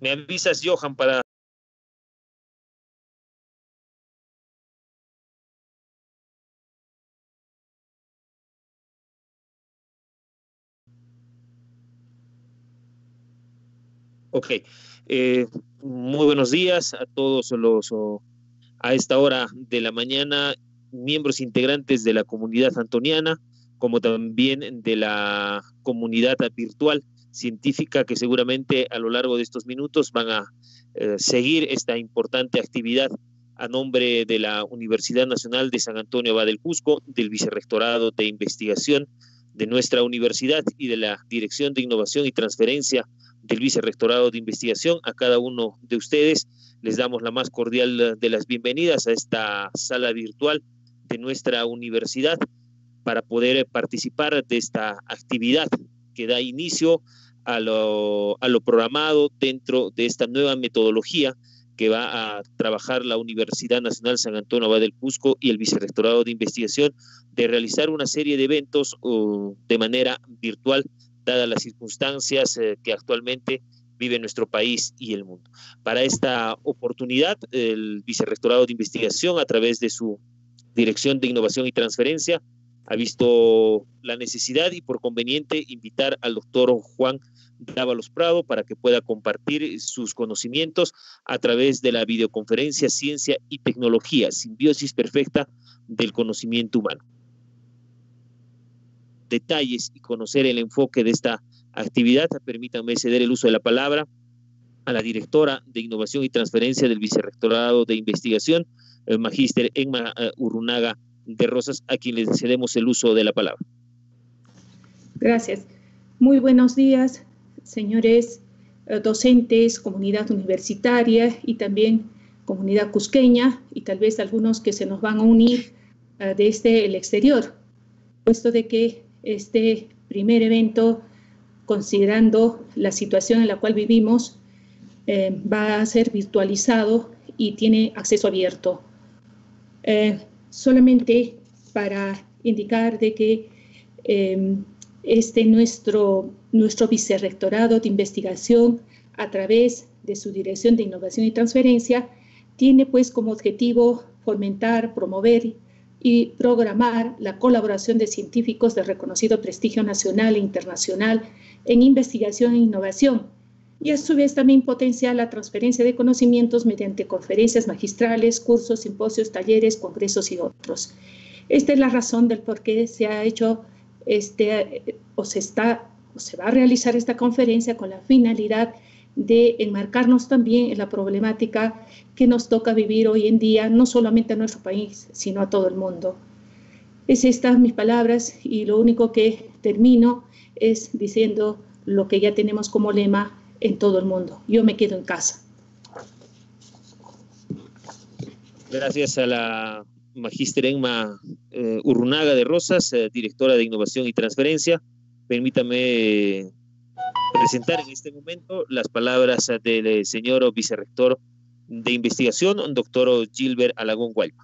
Me avisas, Johan, para... Ok. Muy buenos días a todos a esta hora de la mañana, miembros integrantes de la comunidad antoniana, como también de la comunidad virtual científica que seguramente a lo largo de estos minutos van a seguir esta importante actividad a nombre de la Universidad Nacional de San Antonio Abad del Cusco, del Vicerrectorado de Investigación de nuestra universidad y de la Dirección de Innovación y Transferencia del Vicerrectorado de Investigación. A cada uno de ustedes les damos la más cordial de las bienvenidas a esta sala virtual de nuestra universidad para poder participar de esta actividad que da inicio a lo programado dentro de esta nueva metodología que va a trabajar la Universidad Nacional San Antonio Abad del Cusco y el Vicerrectorado de Investigación, de realizar una serie de eventos de manera virtual, dadas las circunstancias que actualmente vive nuestro país y el mundo. Para esta oportunidad, el Vicerrectorado de Investigación, a través de su Dirección de Innovación y Transferencia, ha visto la necesidad y por conveniente invitar al doctor Juan Dávalos Prado para que pueda compartir sus conocimientos a través de la videoconferencia Ciencia y Tecnología, simbiosis perfecta del conocimiento humano. Detalles y conocer el enfoque de esta actividad, permítanme ceder el uso de la palabra a la directora de Innovación y Transferencia del Vicerrectorado de Investigación, el magíster Enma Urrunaga de Rosas, a quien le cedemos el uso de la palabra. Gracias. Muy buenos días, señores docentes, comunidad universitaria y también comunidad cusqueña, y tal vez algunos que se nos van a unir desde el exterior, puesto de que este primer evento, considerando la situación en la cual vivimos, va a ser virtualizado y tiene acceso abierto. Solamente para indicar de que nuestro Vicerrectorado de Investigación, a través de su Dirección de Innovación y Transferencia, tiene pues como objetivo fomentar, promover y programar la colaboración de científicos de reconocido prestigio nacional e internacional en investigación e innovación, y a su vez también potenciar la transferencia de conocimientos mediante conferencias magistrales, cursos, simposios, talleres, congresos y otros. Esta es la razón del por qué se ha hecho se va a realizar esta conferencia, con la finalidad de enmarcarnos también en la problemática que nos toca vivir hoy en día, no solamente a nuestro país, sino a todo el mundo. Es estas mis palabras, y lo único que termino es diciendo lo que ya tenemos como lema en todo el mundo: yo me quedo en casa. Gracias a la magíster Enma Urrunaga de Rosas, directora de Innovación y Transferencia. Permítame presentar en este momento las palabras del señor vicerrector de investigación, doctor Gilbert Alagón Guayma.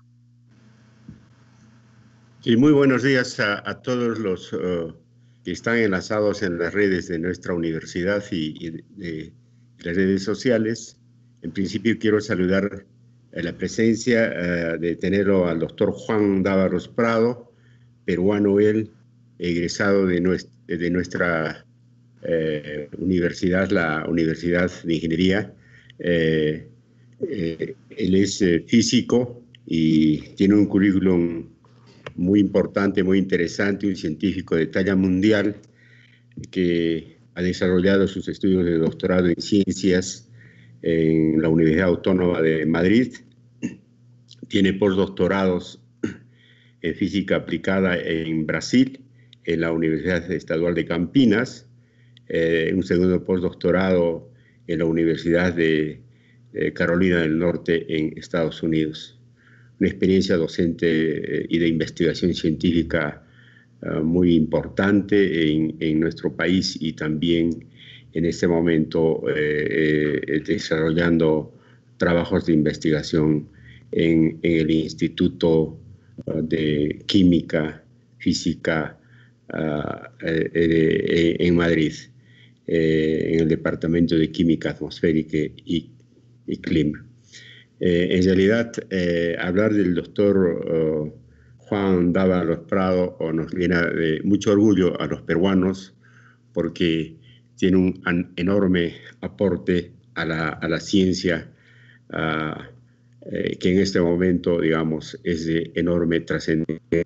Sí, muy buenos días a todos los que están enlazados en las redes de nuestra universidad y de las redes sociales. En principio quiero saludar la presencia de tenerlo al doctor Juan Dávalos Prado, peruano él, egresado de nuestra universidad, la Universidad de Ingeniería. Él es físico y tiene un currículum muy importante, muy interesante, un científico de talla mundial que ha desarrollado sus estudios de doctorado en ciencias en la Universidad Autónoma de Madrid. Tiene postdoctorados en física aplicada en Brasil, en la Universidad Estadual de Campinas, un segundo postdoctorado en la Universidad de Carolina del Norte en Estados Unidos. Una experiencia docente y de investigación científica muy importante en nuestro país, y también en este momento desarrollando trabajos de investigación en el Instituto de Química Física en Madrid. en el Departamento de Química Atmosférica y Clima. En realidad, hablar del doctor Juan Dávalos Prado nos llena de mucho orgullo a los peruanos, porque tiene un enorme aporte a la ciencia, que en este momento, digamos, es de enorme trascendencia.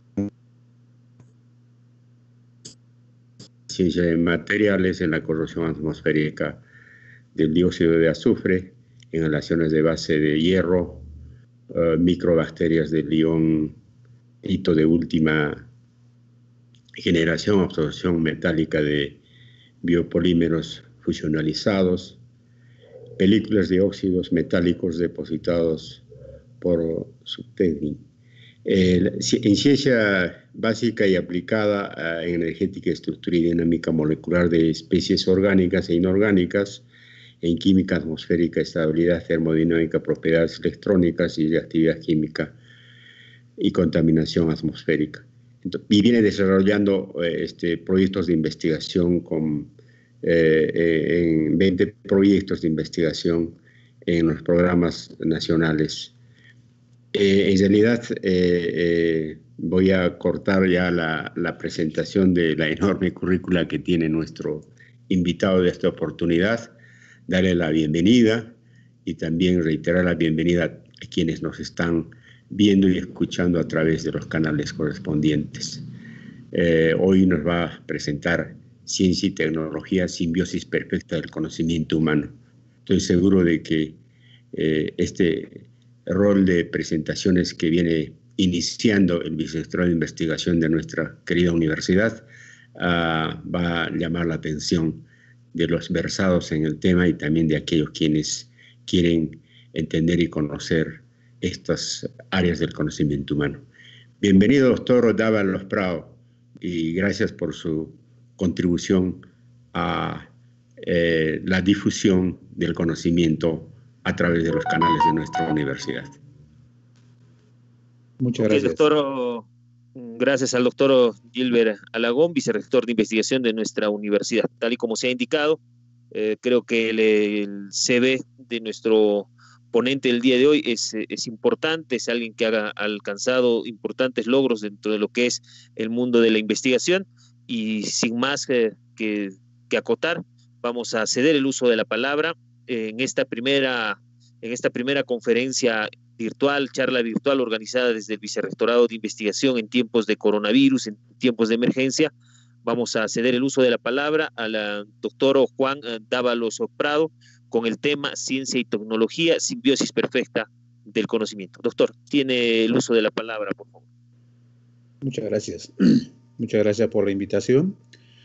Ciencia de materiales, en la corrosión atmosférica del dióxido de azufre, inhalaciones de base de hierro, microbacterias del ion hito de última generación, absorción metálica de biopolímeros fusionalizados, películas de óxidos metálicos depositados por subtécnico. En ciencia básica y aplicada en energética, estructura y dinámica molecular de especies orgánicas e inorgánicas, en química atmosférica, estabilidad termodinámica, propiedades electrónicas y de actividad química y contaminación atmosférica. Y viene desarrollando proyectos de investigación en 20 proyectos de investigación en los programas nacionales. En realidad, voy a cortar ya la presentación de la enorme currícula que tiene nuestro invitado de esta oportunidad, darle la bienvenida y también reiterar la bienvenida a quienes nos están viendo y escuchando a través de los canales correspondientes. Hoy nos va a presentar Ciencia y Tecnología, simbiosis perfecta del conocimiento humano. Estoy seguro de que este rol de presentaciones que viene iniciando el Vicerrectorado de Investigación de nuestra querida universidad va a llamar la atención de los versados en el tema y también de aquellos quienes quieren entender y conocer estas áreas del conocimiento humano. Bienvenido, doctor Dávalos Prado, y gracias por su contribución a la difusión del conocimiento a través de los canales de nuestra universidad. Muchas gracias. Doctor, gracias al doctor Gilbert Alagón, vicerrector de investigación de nuestra universidad. Tal y como se ha indicado, creo que el CV de nuestro ponente del día de hoy es importante, es alguien que ha alcanzado importantes logros dentro de lo que es el mundo de la investigación, y sin más que acotar, vamos a ceder el uso de la palabra en esta primera conferencia virtual, charla virtual organizada desde el Vicerrectorado de Investigación en tiempos de coronavirus, en tiempos de emergencia. Vamos a ceder el uso de la palabra al doctor Juan Dávalos Prado con el tema Ciencia y Tecnología, simbiosis perfecta del conocimiento. Doctor, tiene el uso de la palabra, por favor. Muchas gracias. Muchas gracias por la invitación.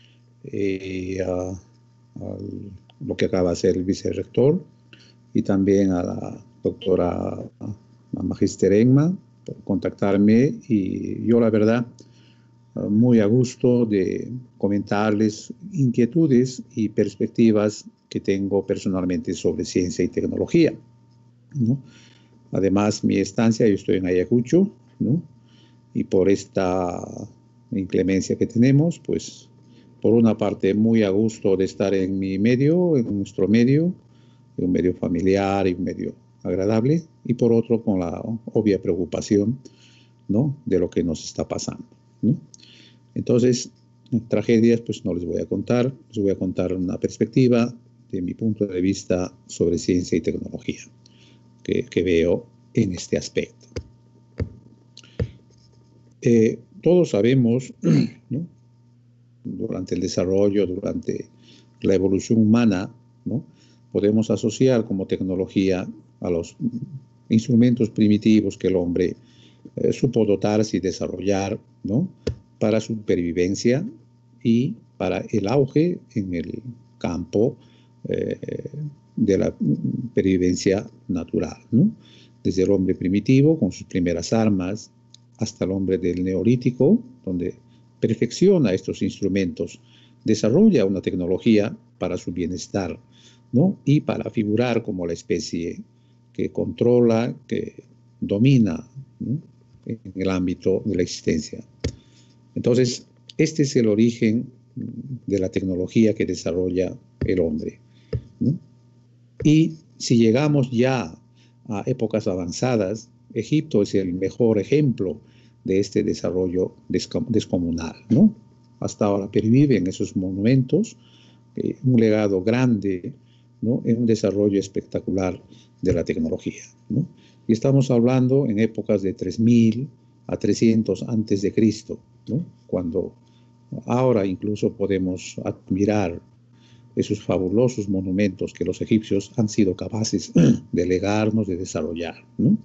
A lo que acaba de hacer el vicerrector, y también a la doctora Magíster Emma por contactarme, y yo la verdad muy a gusto de comentarles inquietudes y perspectivas que tengo personalmente sobre ciencia y tecnología, ¿no? Además, mi estancia, yo estoy en Ayacucho, ¿no? Y por esta inclemencia que tenemos, pues por una parte muy a gusto de estar en mi medio, en nuestro medio, un medio familiar y un medio agradable, y por otro con la obvia preocupación, ¿no?, de lo que nos está pasando, ¿no? Entonces, tragedias pues no les voy a contar, les voy a contar una perspectiva de mi punto de vista sobre ciencia y tecnología que veo en este aspecto. Todos sabemos, ¿no?, durante el desarrollo, durante la evolución humana, ¿no?, podemos asociar como tecnología a los instrumentos primitivos que el hombre supo dotarse y desarrollar, ¿no?, para supervivencia y para el auge en el campo de la pervivencia natural, ¿no? Desde el hombre primitivo con sus primeras armas hasta el hombre del neolítico, donde perfecciona estos instrumentos, desarrolla una tecnología para su bienestar, ¿no?, y para figurar como la especie que controla, que domina, ¿no?, en el ámbito de la existencia. Entonces, este es el origen de la tecnología que desarrolla el hombre, ¿no? Y si llegamos ya a épocas avanzadas, Egipto es el mejor ejemplo de este desarrollo descomunal, ¿no? Hasta ahora perviven esos monumentos, un legado grande, ¿no? En un desarrollo espectacular de la tecnología, ¿no? Y estamos hablando en épocas de 3000 a 300 antes de Cristo, ¿no? Cuando ahora incluso podemos admirar esos fabulosos monumentos que los egipcios han sido capaces de legarnos, de desarrollar, ¿no?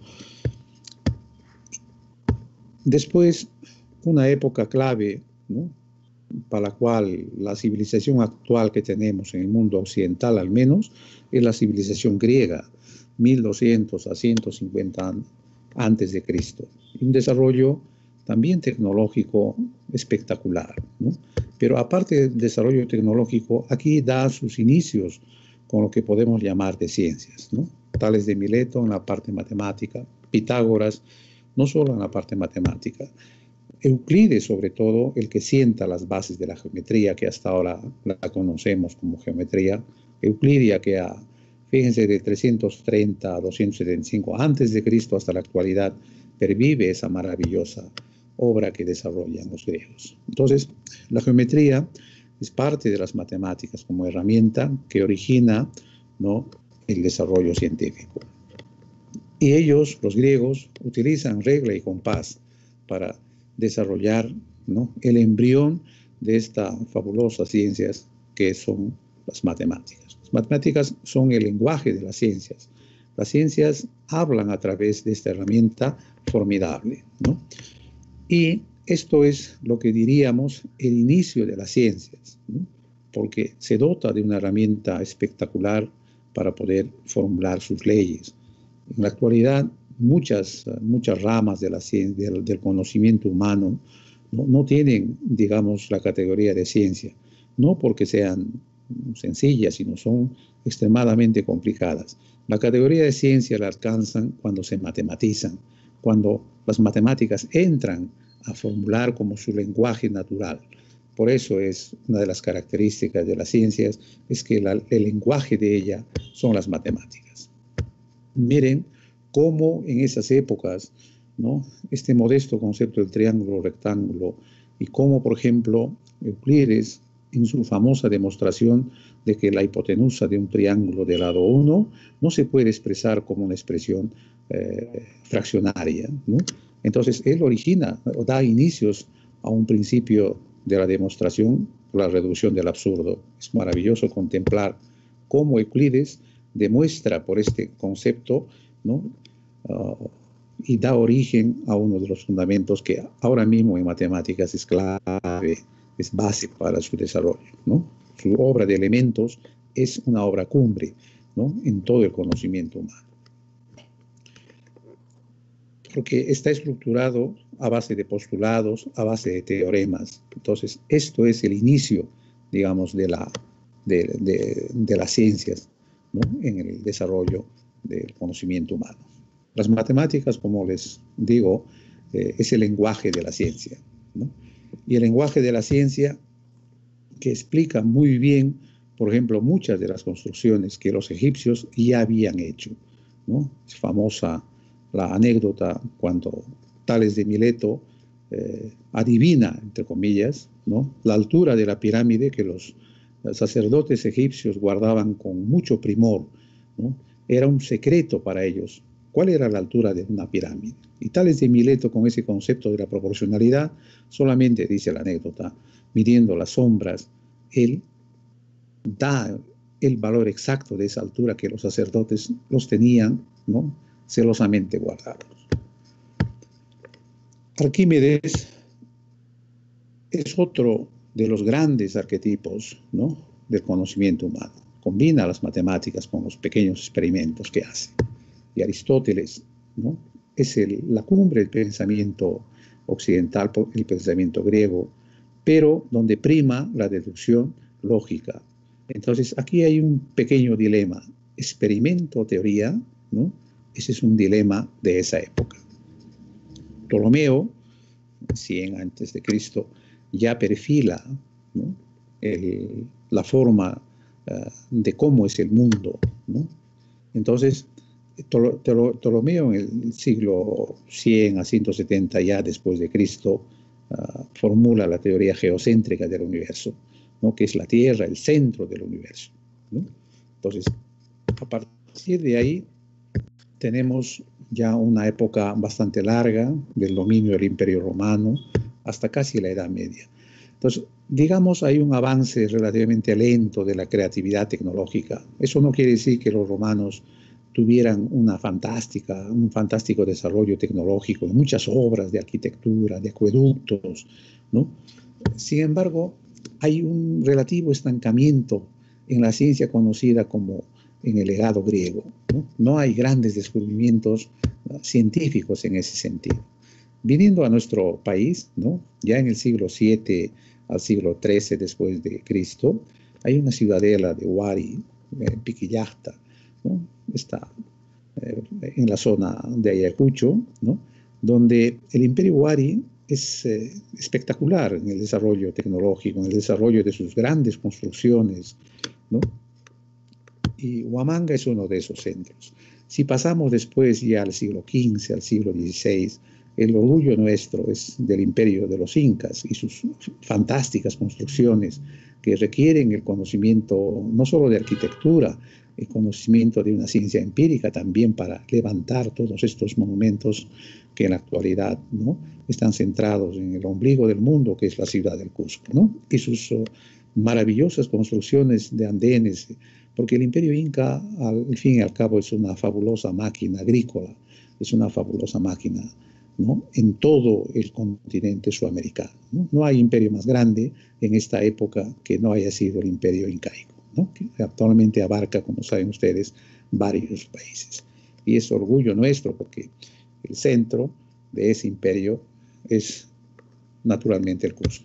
Después, una época clave, ¿no? Para la cual la civilización actual que tenemos en el mundo occidental al menos, es la civilización griega, 1200 a 150 antes de Cristo. Un desarrollo también tecnológico espectacular, ¿no? Pero aparte del desarrollo tecnológico, aquí da sus inicios con lo que podemos llamar de ciencias, ¿no? Tales de Mileto en la parte matemática, Pitágoras no solo en la parte matemática, Euclides sobre todo, el que sienta las bases de la geometría, que hasta ahora la conocemos como geometría euclidia, que fíjense, de 330 a 275 antes de Cristo hasta la actualidad, pervive esa maravillosa obra que desarrollan los griegos. Entonces, la geometría es parte de las matemáticas como herramienta que origina, ¿no?, el desarrollo científico. Y ellos, los griegos, utilizan regla y compás para desarrollar, ¿no?, el embrión de estas fabulosas ciencias que son las matemáticas. Las matemáticas son el lenguaje de las ciencias. Las ciencias hablan a través de esta herramienta formidable, ¿no? Y esto es lo que diríamos el inicio de las ciencias, ¿no?, porque se dota de una herramienta espectacular para poder formular sus leyes. En la actualidad, muchas ramas de la ciencia, del conocimiento humano no tienen, digamos, la categoría de ciencia, no porque sean sencillas, sino son extremadamente complicadas. La categoría de ciencia la alcanzan cuando se matematizan, cuando las matemáticas entran a formular como su lenguaje natural. Por eso es una de las características de las ciencias, es que el lenguaje de ella son las matemáticas. Miren cómo en esas épocas, ¿no?, este modesto concepto del triángulo rectángulo, y cómo, por ejemplo, Euclides, en su famosa demostración de que la hipotenusa de un triángulo de lado 1 no se puede expresar como una expresión fraccionaria, ¿no? Entonces, él origina o da inicios a un principio de la demostración por la reducción del absurdo. Es maravilloso contemplar cómo Euclides demuestra por este concepto, ¿no?, y da origen a uno de los fundamentos que ahora mismo en matemáticas es clave, es base para su desarrollo, ¿no? Su obra de elementos es una obra cumbre, ¿no?, en todo el conocimiento humano, porque está estructurado a base de postulados, a base de teoremas. Entonces, esto es el inicio, digamos, de las ciencias, ¿no?, en el desarrollo del conocimiento humano. Las matemáticas, como les digo, es el lenguaje de la ciencia, ¿no? Y el lenguaje de la ciencia que explica muy bien, por ejemplo, muchas de las construcciones que los egipcios ya habían hecho, ¿no? Es famosa la anécdota cuando Tales de Mileto adivina, entre comillas, ¿no?, la altura de la pirámide que los sacerdotes egipcios guardaban con mucho primor, ¿no? Era un secreto para ellos cuál era la altura de una pirámide. Y Tales de Mileto, con ese concepto de la proporcionalidad, solamente, dice la anécdota, midiendo las sombras, él da el valor exacto de esa altura que los sacerdotes los tenían, ¿no?, celosamente guardados. Arquímedes es otro de los grandes arquetipos, ¿no?, del conocimiento humano. Combina las matemáticas con los pequeños experimentos que hace. Y Aristóteles, ¿no?, es la cumbre del pensamiento occidental, el pensamiento griego, pero donde prima la deducción lógica. Entonces, aquí hay un pequeño dilema, experimento o teoría, ¿no? Ese es un dilema de esa época. Ptolomeo, 100 antes de Cristo, ya perfila, ¿no?, la forma de cómo es el mundo, ¿no? Entonces, Ptolomeo en el siglo 100 a 170 ya después de Cristo formula la teoría geocéntrica del universo, ¿no? Que es la Tierra, el centro del universo, ¿no? Entonces, a partir de ahí tenemos ya una época bastante larga del dominio del Imperio Romano hasta casi la Edad Media. Entonces, digamos, hay un avance relativamente lento de la creatividad tecnológica. Eso no quiere decir que los romanos tuvieran un fantástico desarrollo tecnológico, de muchas obras de arquitectura, de acueductos, ¿no? Sin embargo, hay un relativo estancamiento en la ciencia conocida como en el legado griego, ¿no? No hay grandes descubrimientos científicos en ese sentido. Viniendo a nuestro país, ¿no? Ya en el siglo VII al siglo XIII después de Cristo, hay una ciudadela de Huari, Piquillacta, ¿no? Está en la zona de Ayacucho, ¿no? Donde el Imperio Huari es espectacular en el desarrollo tecnológico, en el desarrollo de sus grandes construcciones, ¿no? Y Huamanga es uno de esos centros. Si pasamos después ya al siglo XV, al siglo XVI, el orgullo nuestro es del imperio de los incas y sus fantásticas construcciones que requieren el conocimiento no solo de arquitectura, el conocimiento de una ciencia empírica también para levantar todos estos monumentos que en la actualidad, ¿no? Están centrados en el ombligo del mundo, que es la ciudad del Cusco, ¿no? Y sus maravillosas construcciones de andenes, porque el imperio inca, al fin y al cabo, es una fabulosa máquina agrícola, es una fabulosa máquina, ¿no? En todo el continente sudamericano, ¿no? No hay imperio más grande en esta época que no haya sido el imperio incaico, ¿no? Que actualmente abarca, como saben ustedes, varios países. Y es orgullo nuestro porque el centro de ese imperio es naturalmente el Cusco.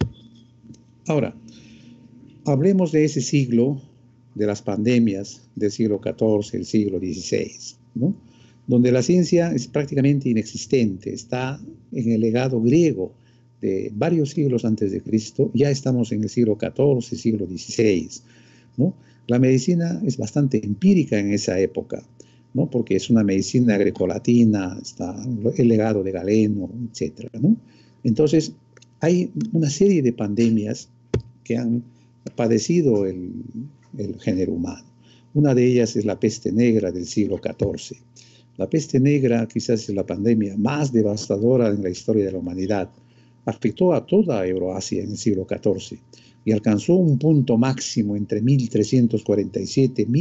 Ahora, hablemos de ese siglo, de las pandemias del siglo XIV, el siglo XVI, ¿no? Donde la ciencia es prácticamente inexistente, está en el legado griego de varios siglos antes de Cristo, ya estamos en el siglo XIV, siglo XVI, ¿no? La medicina es bastante empírica en esa época, ¿no? Porque es una medicina grecolatina, está el legado de Galeno, etc., ¿no? Entonces, hay una serie de pandemias que han padecido el género humano. Una de ellas es la peste negra del siglo XIV. La peste negra quizás es la pandemia más devastadora en la historia de la humanidad. Afectó a toda Euroasia en el siglo XIV y alcanzó un punto máximo entre 1347 y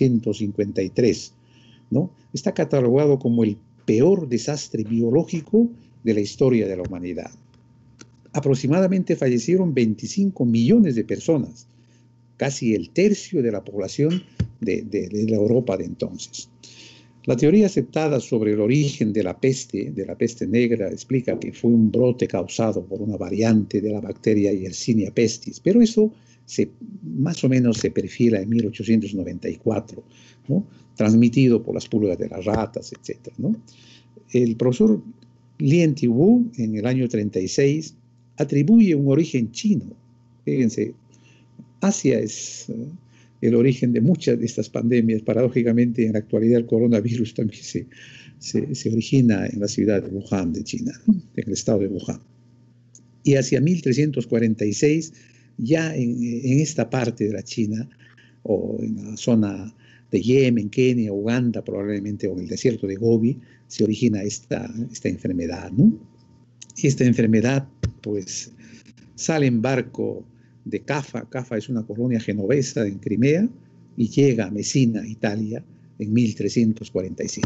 1353, ¿no? Está catalogado como el peor desastre biológico de la historia de la humanidad. Aproximadamente fallecieron 25 millones de personas, casi el tercio de la población de la Europa de entonces. La teoría aceptada sobre el origen de la peste negra, explica que fue un brote causado por una variante de la bacteria Yersinia pestis, pero eso más o menos se perfila en 1894, ¿no? Transmitido por las pulgas de las ratas, etc., ¿no? El profesor Lien Tibu, en el año 36, atribuye un origen chino. Fíjense, Asia es el origen de muchas de estas pandemias. Paradójicamente, en la actualidad el coronavirus también se origina en la ciudad de Wuhan, de China, ¿no? En el estado de Wuhan. Y hacia 1346, ya en esta parte de la China, o en la zona de Yemen, Kenia, Uganda, probablemente, o en el desierto de Gobi, se origina esta enfermedad, ¿no? Y esta enfermedad, pues, sale en barco de Cafa. Cafa es una colonia genovesa en Crimea y llega a Messina, Italia, en 1347.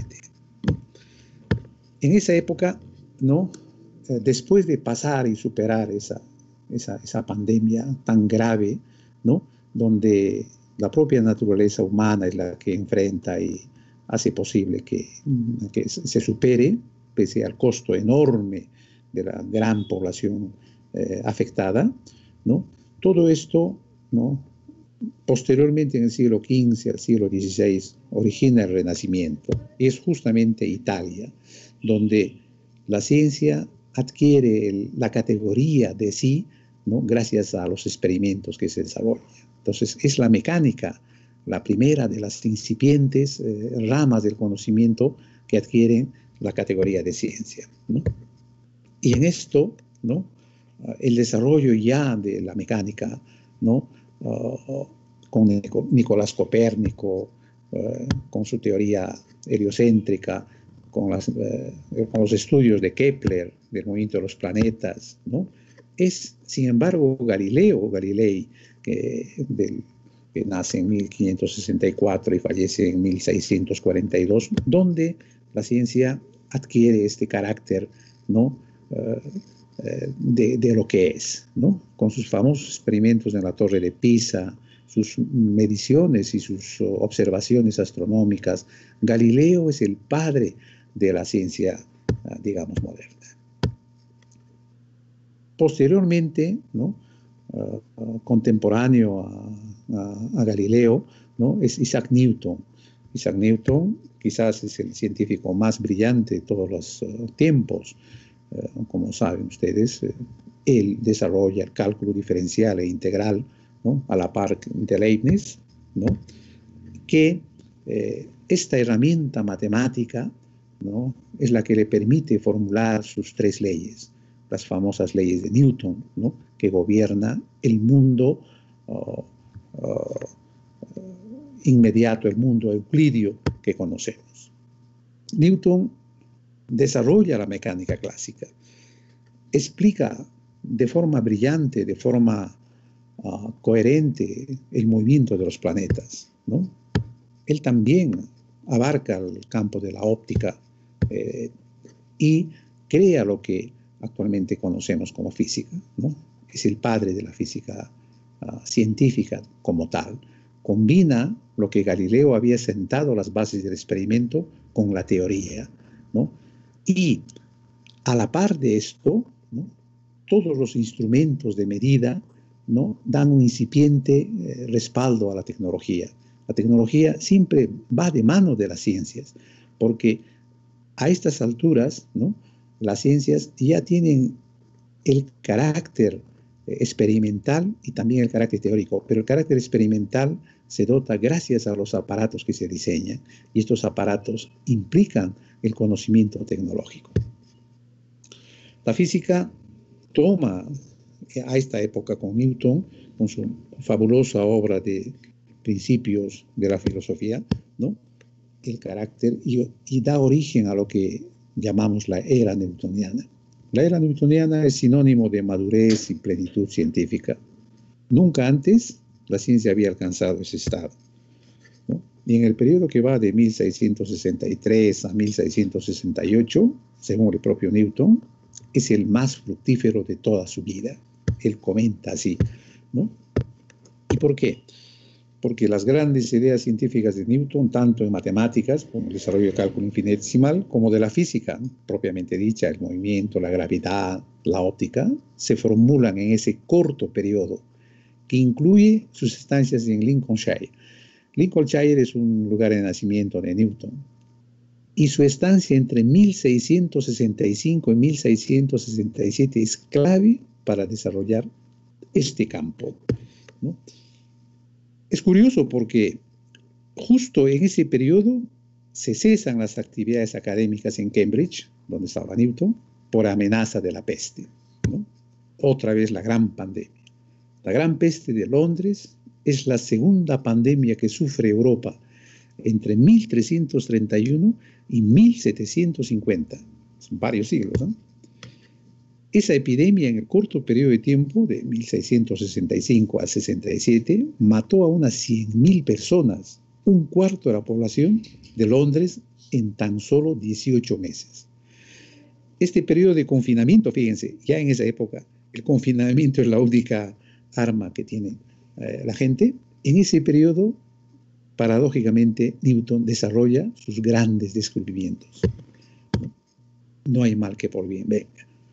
En esa época, ¿no? Después de pasar y superar esa pandemia tan grave, ¿no? Donde la propia naturaleza humana es la que enfrenta y hace posible que se supere, pese al costo enorme de la gran población afectada, ¿no? Todo esto, ¿no? Posteriormente, en el siglo XV al siglo XVI, origina el Renacimiento. Y es justamente Italia donde la ciencia adquiere la categoría de sí, ¿no? Gracias a los experimentos que se desarrollan. Entonces, es la mecánica la primera de las incipientes ramas del conocimiento que adquieren la categoría de ciencia, ¿no? Y en esto, ¿no?, el desarrollo ya de la mecánica, ¿no?, con Nicolás Copérnico, con su teoría heliocéntrica, con los estudios de Kepler, del movimiento de los planetas, ¿no?, es, sin embargo, Galilei, que nace en 1564 y fallece en 1642, donde la ciencia adquiere este carácter, ¿no?, de lo que es, ¿no?, con sus famosos experimentos en la Torre de Pisa, sus mediciones y sus observaciones astronómicas. Galileo es el padre de la ciencia, digamos, moderna. Posteriormente, ¿no?, contemporáneo a Galileo, ¿no?, es Isaac Newton. Isaac Newton quizás es el científico más brillante de todos los tiempos. Como saben ustedes, él desarrolla el cálculo diferencial e integral, ¿no?, a la par de Leibniz, ¿no?, que esta herramienta matemática, ¿no?, es la que le permite formular sus tres leyes, las famosas leyes de Newton, ¿no?, que gobierna el mundo inmediato, el mundo euclidio que conocemos. Newton desarrolla la mecánica clásica, explica de forma brillante, de forma coherente el movimiento de los planetas, ¿no? Él también abarca el campo de la óptica y crea lo que actualmente conocemos como física, ¿no? Es el padre de la física científica como tal. Combina lo que Galileo había sentado las bases del experimento con la teoría, ¿no? Y a la par de esto, ¿no?, todos los instrumentos de medida, ¿no?, dan un incipiente respaldo a la tecnología. La tecnología siempre va de mano de las ciencias, porque a estas alturas, ¿no?, las ciencias ya tienen el carácter experimental y también el carácter teórico, pero el carácter experimental se dota gracias a los aparatos que se diseñan, y estos aparatos implican el conocimiento tecnológico. La física toma a esta época con Newton, con su fabulosa obra de Principios de la Filosofía, ¿no?, el carácter y da origen a lo que llamamos la era newtoniana. La era newtoniana es sinónimo de madurez y plenitud científica. Nunca antes la ciencia había alcanzado ese estado, ¿no? Y en el periodo que va de 1663 a 1668, según el propio Newton, es el más fructífero de toda su vida. Él comenta así, ¿no? ¿Y por qué? Porque las grandes ideas científicas de Newton, tanto en matemáticas, como el desarrollo del cálculo infinitesimal, como de la física, propiamente dicha, el movimiento, la gravedad, la óptica, se formulan en ese corto periodo, que incluye sus estancias en Lincolnshire. Lincolnshire es un lugar de nacimiento de Newton, y su estancia entre 1665 y 1667 es clave para desarrollar este campo, ¿no? Es curioso porque justo en ese periodo se cesan las actividades académicas en Cambridge, donde estaba Newton, por amenaza de la peste, ¿no? Otra vez la gran pandemia. La gran peste de Londres es la segunda pandemia que sufre Europa entre 1331 y 1750. Son varios siglos, ¿no? Esa epidemia, en el corto periodo de tiempo, de 1665 a 67, mató a unas 100.000 personas, un cuarto de la población de Londres, en tan solo 18 meses. Este periodo de confinamiento, fíjense, ya en esa época, el confinamiento es la única arma que tiene la gente. En ese periodo, paradójicamente, Newton desarrolla sus grandes descubrimientos. No hay mal que por bien venga.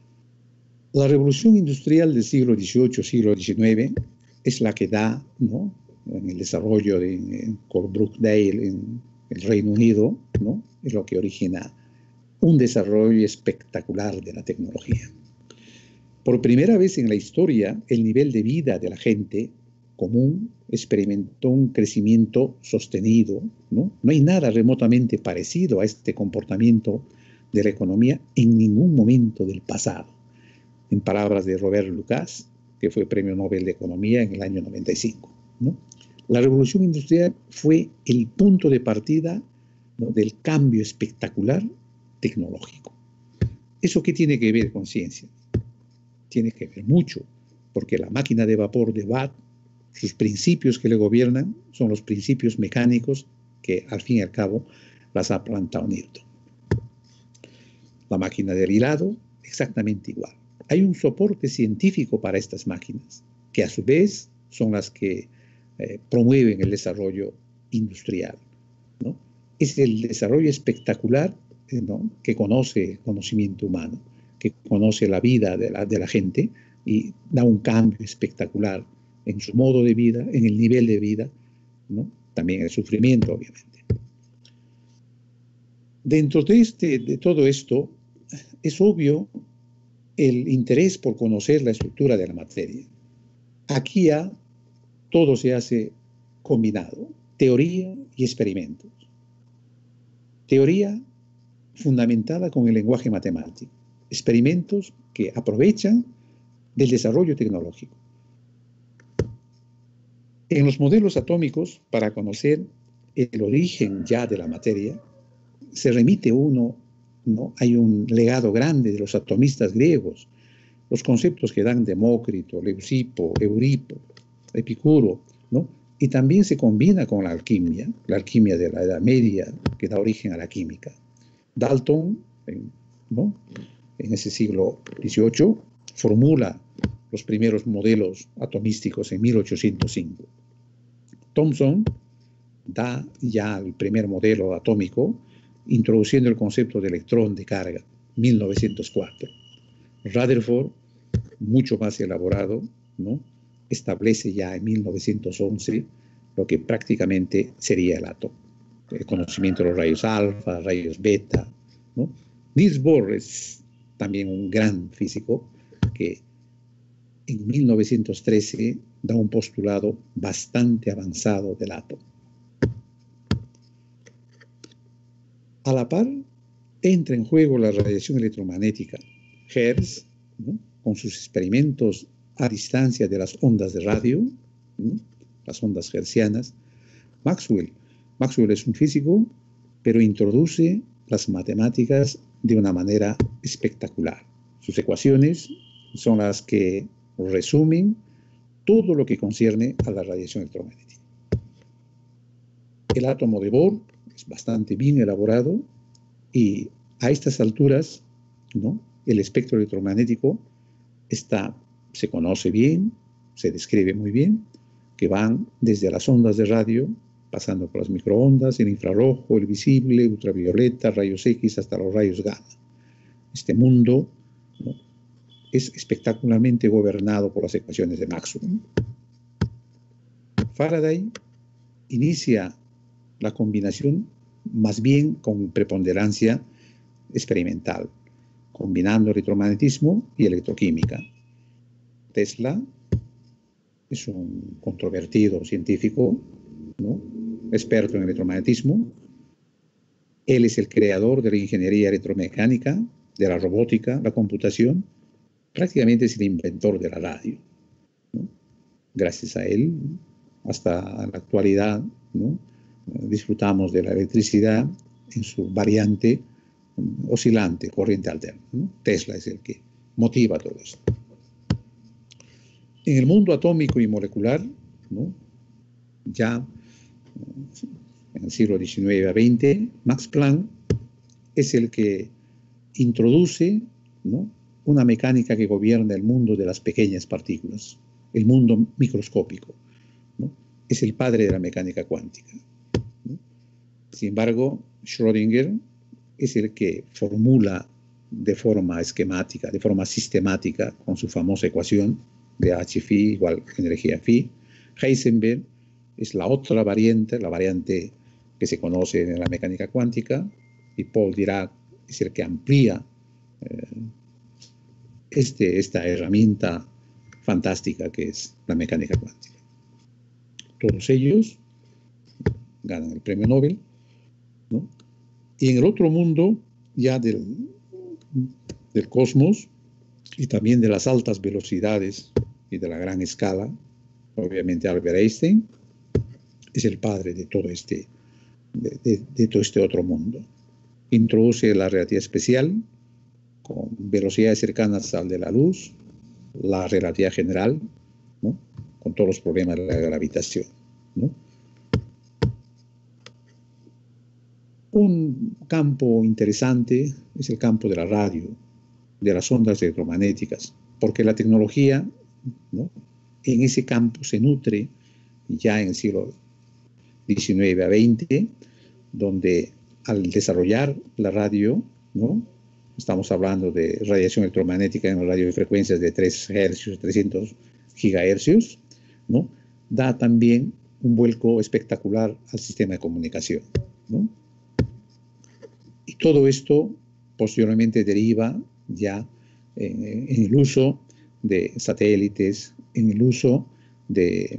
La revolución industrial del siglo XVIII, siglo XIX, es la que da, ¿no?, en el desarrollo de Coalbrookdale en el Reino Unido, ¿no?, es lo que origina un desarrollo espectacular de la tecnología. Por primera vez en la historia, el nivel de vida de la gente común experimentó un crecimiento sostenido, ¿no? No hay nada remotamente parecido a este comportamiento de la economía en ningún momento del pasado. En palabras de Robert Lucas, que fue Premio Nobel de Economía en el año 95, ¿no? La revolución industrial fue el punto de partida, ¿no?, del cambio espectacular tecnológico. ¿Eso qué tiene que ver con ciencia? Tiene que ver mucho, porque la máquina de vapor de Watt, sus principios que le gobiernan son los principios mecánicos que al fin y al cabo las ha plantado Newton. La máquina del hilado, exactamente igual. Hay un soporte científico para estas máquinas, que a su vez son las que promueven el desarrollo industrial, ¿no? Es el desarrollo espectacular, ¿no?, que conoce el conocimiento humano, que conoce la vida de la gente y da un cambio espectacular en su modo de vida, en el nivel de vida, ¿no? También el sufrimiento, obviamente. Dentro de todo esto, es obvio el interés por conocer la estructura de la materia. Aquí ya todo se hace combinado, teoría y experimentos. Teoría fundamentada con el lenguaje matemático, experimentos que aprovechan del desarrollo tecnológico. En los modelos atómicos, para conocer el origen ya de la materia, se remite uno, ¿no? Hay un legado grande de los atomistas griegos, los conceptos que dan Demócrito, Leucipo, Euripo, Epicuro, ¿no? Y también se combina con la alquimia de la Edad Media, que da origen a la química. Dalton, ¿no?, en ese siglo XVIII, formula los primeros modelos atomísticos en 1805. Thomson da ya el primer modelo atómico, introduciendo el concepto de electrón de carga, 1904. Rutherford, mucho más elaborado, ¿no?, establece ya en 1911 lo que prácticamente sería el átomo. El conocimiento de los rayos alfa, rayos beta, ¿no? Niels Bohr es también un gran físico que en 1913 da un postulado bastante avanzado del átomo. A la par, entra en juego la radiación electromagnética. Hertz, ¿no?, con sus experimentos a distancia de las ondas de radio, ¿no?, las ondas hertzianas. Maxwell es un físico, pero introduce las matemáticas de una manera espectacular. Sus ecuaciones son las que resumen todo lo que concierne a la radiación electromagnética. El átomo de Bohr es bastante bien elaborado y a estas alturas, ¿no?, el espectro electromagnético se conoce bien, se describe muy bien, que van desde las ondas de radio, pasando por las microondas, el infrarrojo, el visible, ultravioleta, rayos X, hasta los rayos gamma. Este mundo, ¿no?, es espectacularmente gobernado por las ecuaciones de Maxwell. Faraday inicia la combinación más bien con preponderancia experimental, combinando electromagnetismo y electroquímica. Tesla es un controvertido científico, ¿no?, experto en electromagnetismo. Él es el creador de la ingeniería electromecánica, de la robótica, la computación. Prácticamente es el inventor de la radio, ¿no? Gracias a él, hasta la actualidad, ¿no?, disfrutamos de la electricidad en su variante oscilante, corriente alterna, ¿no? Tesla es el que motiva todo esto. En el mundo atómico y molecular, ¿no?, ya en el siglo XIX a XX, Max Planck es el que introduce, ¿no?, una mecánica que gobierna el mundo de las pequeñas partículas, el mundo microscópico, ¿no? Es el padre de la mecánica cuántica, ¿no? Sin embargo, Schrödinger es el que formula de forma esquemática, de forma sistemática, con su famosa ecuación de H-phi igual energía phi. Heisenberg es la otra variante, la variante que se conoce en la mecánica cuántica, y Paul Dirac es el que amplía esta herramienta fantástica que es la mecánica cuántica. todos ellos ganan el premio Nobel, ¿no? Y en el otro mundo, ya del cosmos y también de las altas velocidades y de la gran escala, obviamente Albert Einstein es el padre de todo de todo este otro mundo. Introduce la relatividad especial con velocidades cercanas al de la luz, la relatividad general, ¿no? Con todos los problemas de la gravitación, ¿no? Un campo interesante es el campo de la radio, de las ondas electromagnéticas, porque la tecnología, ¿no?, en ese campo se nutre ya en el siglo XIX a XX, donde al desarrollar la radio, ¿no?, estamos hablando de radiación electromagnética en radiofrecuencias de 3 Hz, 300 GHz, ¿no?, da también un vuelco espectacular al sistema de comunicación, ¿no? Y todo esto posteriormente deriva ya en el uso de satélites, en el uso de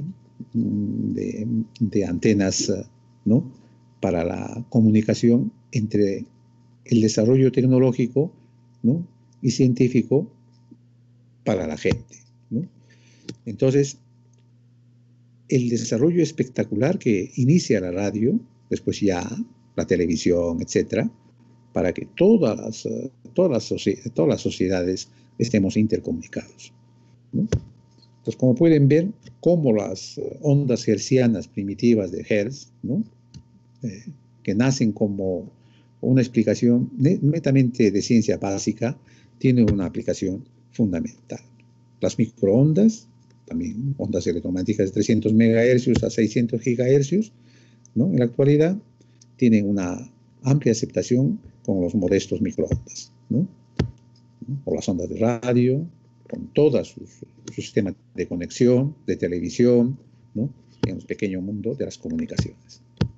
antenas, ¿no?, para la comunicación entre el desarrollo tecnológico, ¿no?, y científico para la gente, ¿no? Entonces, el desarrollo espectacular que inicia la radio, después ya la televisión, etcétera, para que todas las sociedades estemos intercomunicados, ¿no? Entonces, como pueden ver, como las ondas hertzianas primitivas de Hertz, ¿no?, que nacen como una explicación netamente de ciencia básica, tienen una aplicación fundamental. Las microondas, también ondas electromagnéticas de 300 MHz a 600 GHz, ¿no?, en la actualidad tienen una amplia aceptación con los modestos microondas, ¿no?, o las ondas de radio, con todo su sistema de conexión, de televisión, ¿no?, en el pequeño mundo de las comunicaciones.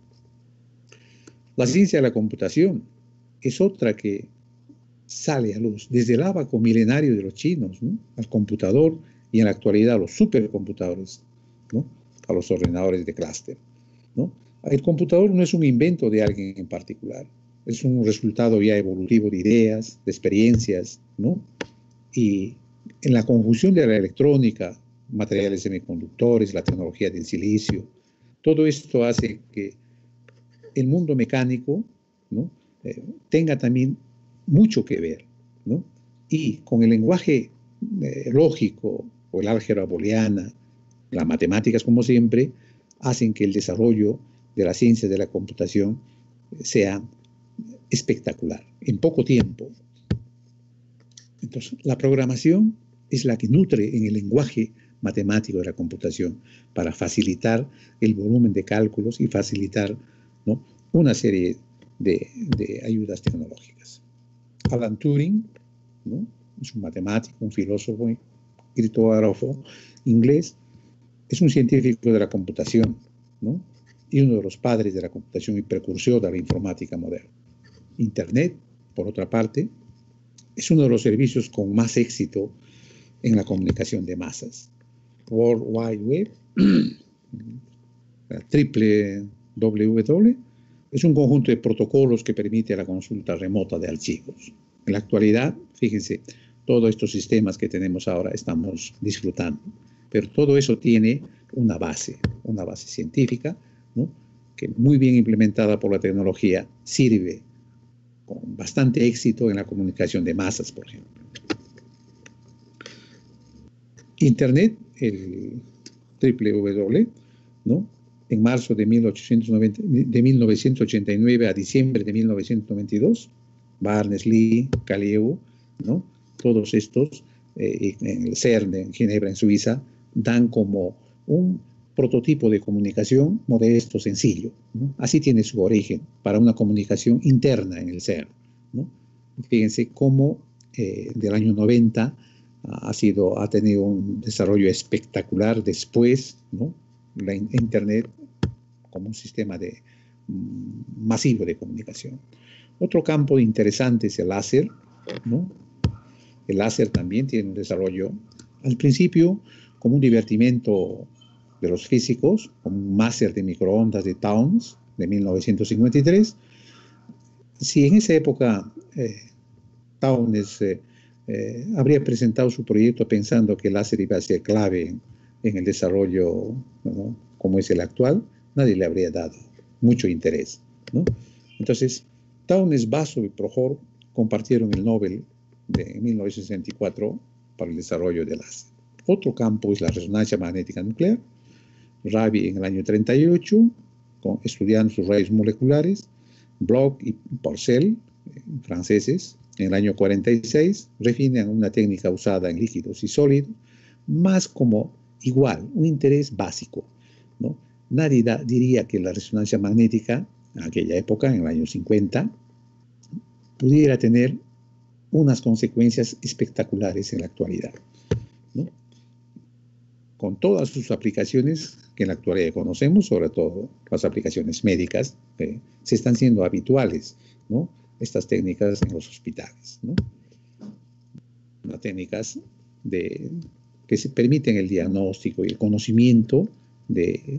La ciencia de la computación es otra que sale a luz desde el ábaco milenario de los chinos, ¿no?, al computador, y en la actualidad a los supercomputadores, ¿no?, a los ordenadores de clúster, ¿no? El computador no es un invento de alguien en particular, es un resultado ya evolutivo de ideas, de experiencias, ¿no? Y en la conjunción de la electrónica, materiales semiconductores, la tecnología del silicio, todo esto hace que el mundo mecánico, ¿no?, tenga también mucho que ver, ¿no? Y con el lenguaje lógico o el álgebra booleana, las matemáticas, como siempre, hacen que el desarrollo de la ciencia de la computación sea espectacular, en poco tiempo. Entonces, la programación es la que nutre en el lenguaje matemático de la computación para facilitar el volumen de cálculos y facilitar, ¿no?, una serie de ayudas tecnológicas. Alan Turing, ¿no?, es un matemático, un filósofo, criptógrafo inglés, es un científico de la computación, ¿no?, y uno de los padres de la computación y precursor de la informática moderna. Internet, por otra parte, es uno de los servicios con más éxito en la comunicación de masas. World Wide Web, www, es un conjunto de protocolos que permite la consulta remota de archivos. En la actualidad, fíjense, todos estos sistemas que tenemos ahora estamos disfrutando, pero todo eso tiene una base científica, ¿no?, que muy bien implementada por la tecnología sirve con bastante éxito en la comunicación de masas, por ejemplo. Internet, el www, ¿no?, en marzo de 1989 a diciembre de 1992, Berners-Lee, Galileo, ¿no?, todos estos, en el CERN, en Ginebra, en Suiza, dan como un prototipo de comunicación modesto, sencillo, ¿no? Así tiene su origen para una comunicación interna en el CERN, ¿no? Fíjense cómo del año 90 ha tenido un desarrollo espectacular después, ¿no?, la Internet como un sistema masivo de comunicación. Otro campo interesante es el láser, ¿no? El láser también tiene un desarrollo, al principio, como un divertimento de los físicos, con un máster de microondas de Townes de 1953. Si en esa época Townes habría presentado su proyecto pensando que el láser iba a ser clave en el desarrollo, ¿no?, como es el actual, nadie le habría dado mucho interés, ¿no? Entonces, Townes, Basso y Prohor compartieron el Nobel de 1964 para el desarrollo del láser. Otro campo es la resonancia magnética nuclear. Rabi en el año 38, estudiando sus rayos moleculares. Bloch y Porcel, franceses, en el año 46, refinan una técnica usada en líquidos y sólidos, más como igual, un interés básico, ¿no? Nadie diría que la resonancia magnética, en aquella época, en el año 50, pudiera tener unas consecuencias espectaculares en la actualidad, ¿no? Con todas sus aplicaciones que en la actualidad conocemos, sobre todo las aplicaciones médicas, se están siendo habituales, ¿no?, estas técnicas en los hospitales, ¿no? Las técnicas que se permiten el diagnóstico y el conocimiento del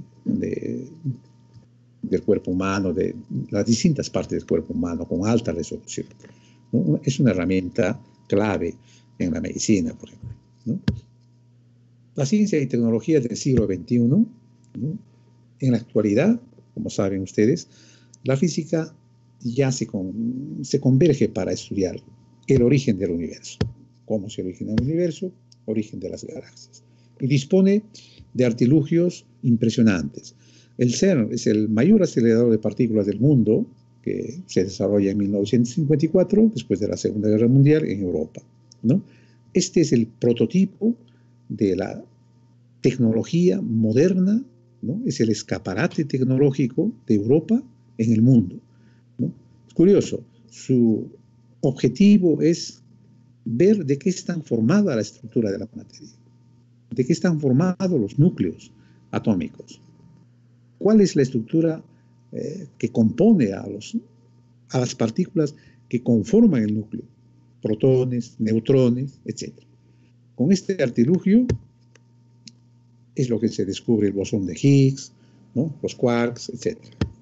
cuerpo humano, de las distintas partes del cuerpo humano con alta resolución, ¿no? Es una herramienta clave en la medicina, por ejemplo, ¿no? La ciencia y tecnología del siglo XXI, ¿no?, en la actualidad, como saben ustedes, la física ya se converge para estudiar el origen del universo, cómo se origina el universo, origen de las galaxias, y dispone de artilugios impresionantes. El CERN es el mayor acelerador de partículas del mundo, que se desarrolla en 1954, después de la Segunda Guerra Mundial, en Europa, ¿no? Este es el prototipo de la tecnología moderna, ¿no? Es el escaparate tecnológico de Europa en el mundo, ¿no? Es curioso, su objetivo es ver de qué están formada la estructura de la materia, de qué están formados los núcleos atómicos, cuál es la estructura que compone a las partículas que conforman el núcleo, protones, neutrones, etc. Con este artilugio es lo que se descubre el bosón de Higgs, ¿no?, los quarks, etc.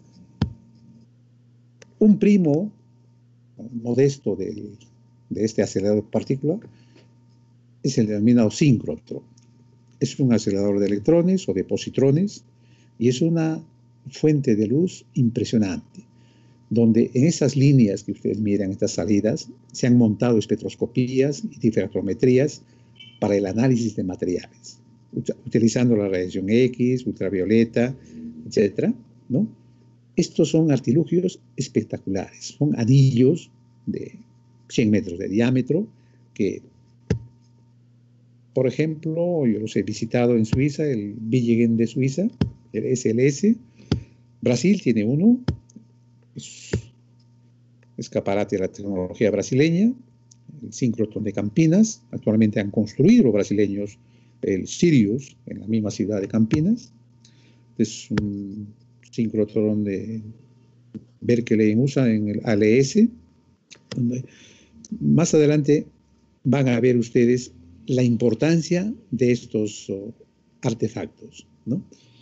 Un primo modesto de este acelerador de partículas es el denominado síncrotron. Es un acelerador de electrones o de positrones y es una fuente de luz impresionante, donde en esas líneas que ustedes miran, estas salidas, se han montado espectroscopías y difractometrías para el análisis de materiales, utilizando la radiación X, ultravioleta, etc., ¿no? Estos son artilugios espectaculares, son anillos de 100 metros de diámetro que, por ejemplo, yo los he visitado en Suiza, el Billigen de Suiza, el SLS. Brasil tiene uno, es escaparate de la tecnología brasileña, el síncrotron de Campinas. Actualmente han construido los brasileños el Sirius en la misma ciudad de Campinas. Es un síncrotron de Berkeley en USA, en el ALS. Más adelante van a ver ustedes la importancia de estos artefactos, ¿no?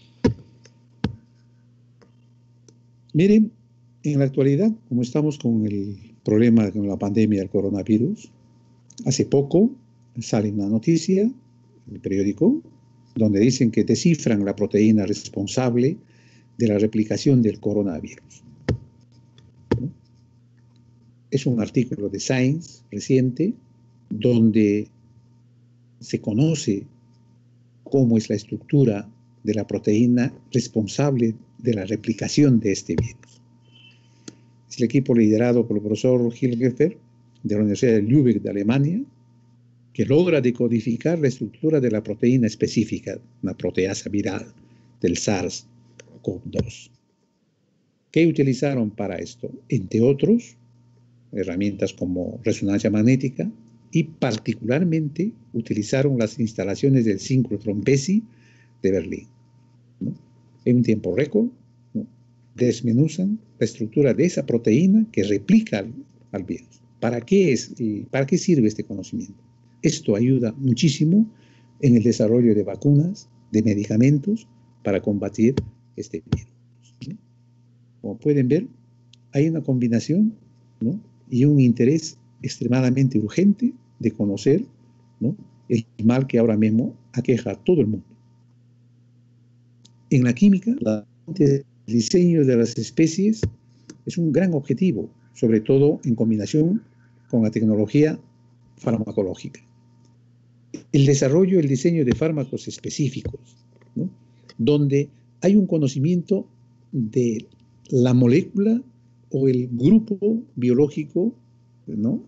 Miren, en la actualidad, como estamos con el problema con la pandemia del coronavirus, hace poco sale una noticia en el periódico donde dicen que descifran la proteína responsable de la replicación del coronavirus, ¿no? Es un artículo de Science reciente donde se conoce cómo es la estructura de la proteína responsable de la replicación de este virus. Es el equipo liderado por el profesor Hilgerfer de la Universidad de Lübeck de Alemania, que logra decodificar la estructura de la proteína específica, una proteasa viral del SARS-CoV-2. ¿Qué utilizaron para esto? Entre otros, herramientas como resonancia magnética, y particularmente utilizaron las instalaciones del síncrotron BESI de Berlín, ¿no? En un tiempo récord, ¿no?, desmenuzan la estructura de esa proteína que replica al virus. ¿Para qué es y para qué sirve este conocimiento? Esto ayuda muchísimo en el desarrollo de vacunas, de medicamentos, para combatir este virus, ¿no? Como pueden ver, hay una combinación, ¿no? Y un interés extremadamente urgente de conocer, ¿no?, el mal que ahora mismo aqueja a todo el mundo. En la química, el diseño de las especies es un gran objetivo, sobre todo en combinación con la tecnología farmacológica. El desarrollo, el diseño de fármacos específicos, ¿no?, donde hay un conocimiento de la molécula o el grupo biológico, ¿no?,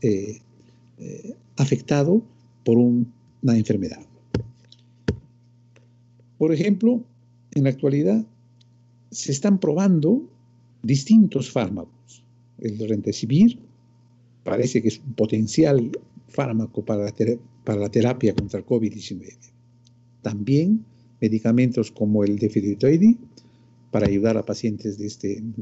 afectado por una enfermedad. Por ejemplo, en la actualidad se están probando distintos fármacos. El remdesivir parece que es un potencial fármaco para la terapia contra el COVID-19. También medicamentos como el defitelio para ayudar a pacientes de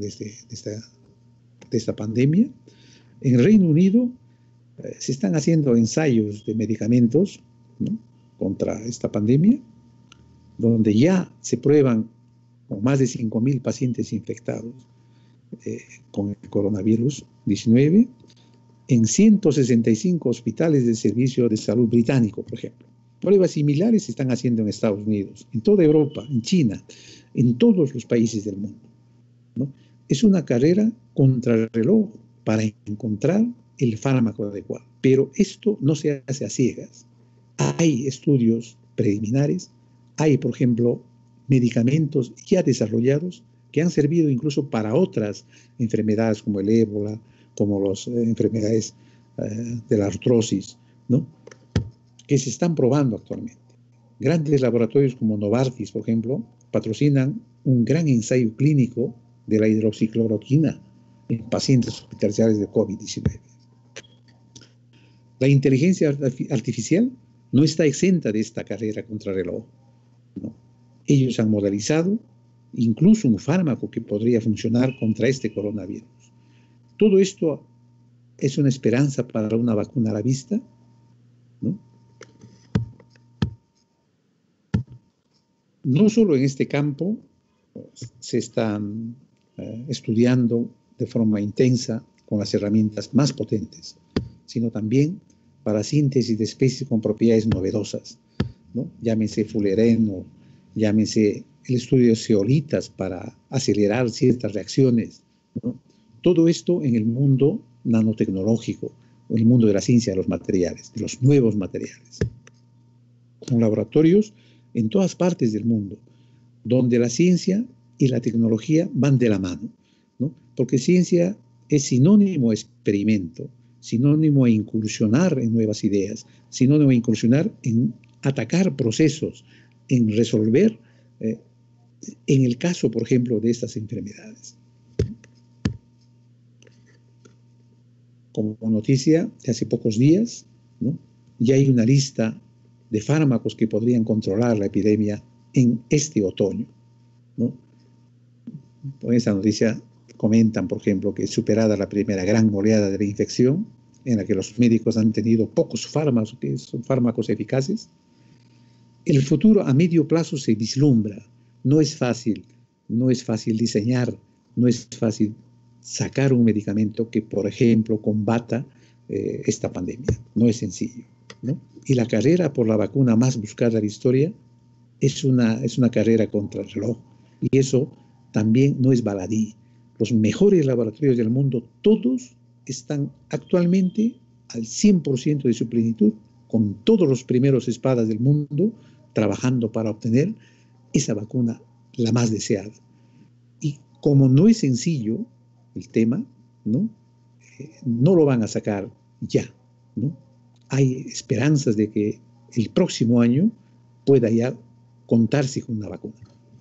esta pandemia. En el Reino Unido se están haciendo ensayos de medicamentos, ¿no?, contra esta pandemia, donde ya se prueban con más de 5.000 pacientes infectados con el coronavirus 19 en 165 hospitales del Servicio de Salud británico, por ejemplo. Pruebas similares se están haciendo en Estados Unidos, en toda Europa, en China, en todos los países del mundo, ¿no? Es una carrera contra el reloj para encontrar el fármaco adecuado. Pero esto no se hace a ciegas. Hay estudios preliminares, hay, por ejemplo, medicamentos ya desarrollados que han servido incluso para otras enfermedades como el ébola, como las enfermedades de la artrosis, ¿no?, que se están probando actualmente. Grandes laboratorios como Novartis, por ejemplo, patrocinan un gran ensayo clínico de la hidroxicloroquina en pacientes hospitalizados de COVID-19. La inteligencia artificial no está exenta de esta carrera contrarreloj, ¿no? Ellos han modelizado incluso un fármaco que podría funcionar contra este coronavirus. Todo esto es una esperanza para una vacuna a la vista, ¿no? No solo en este campo se están estudiando de forma intensa con las herramientas más potentes, sino también para síntesis de especies con propiedades novedosas, ¿no? Llámese fullereno, llámese el estudio de zeolitas para acelerar ciertas reacciones, ¿no? Todo esto en el mundo nanotecnológico, en el mundo de la ciencia de los materiales, de los nuevos materiales. Con laboratorios en todas partes del mundo, donde la ciencia y la tecnología van de la mano, ¿no? Porque ciencia es sinónimo a experimento, sinónimo a incursionar en nuevas ideas, sinónimo a incursionar en atacar procesos, en resolver, en el caso, por ejemplo, de estas enfermedades. Como noticia de hace pocos días, ¿no?, ya hay una lista de fármacos que podrían controlar la epidemia en este otoño, ¿no? Por esta noticia comentan, por ejemplo, que superada la primera gran oleada de la infección, en la que los médicos han tenido pocos fármacos, que son fármacos eficaces, el futuro a medio plazo se vislumbra. No es fácil diseñar, no es fácil sacar un medicamento que, por ejemplo, combata esta pandemia. No es sencillo, ¿no? Y la carrera por la vacuna más buscada de la historia es una carrera contra el reloj. Y eso también no es baladí. Los mejores laboratorios del mundo, todos están actualmente al 100% de su plenitud, con todos los primeros espadas del mundo, trabajando para obtener esa vacuna la más deseada. Y como no es sencillo el tema, ¿no?, no lo van a sacar ya, ¿no? Hay esperanzas de que el próximo año pueda ya contarse con una vacuna.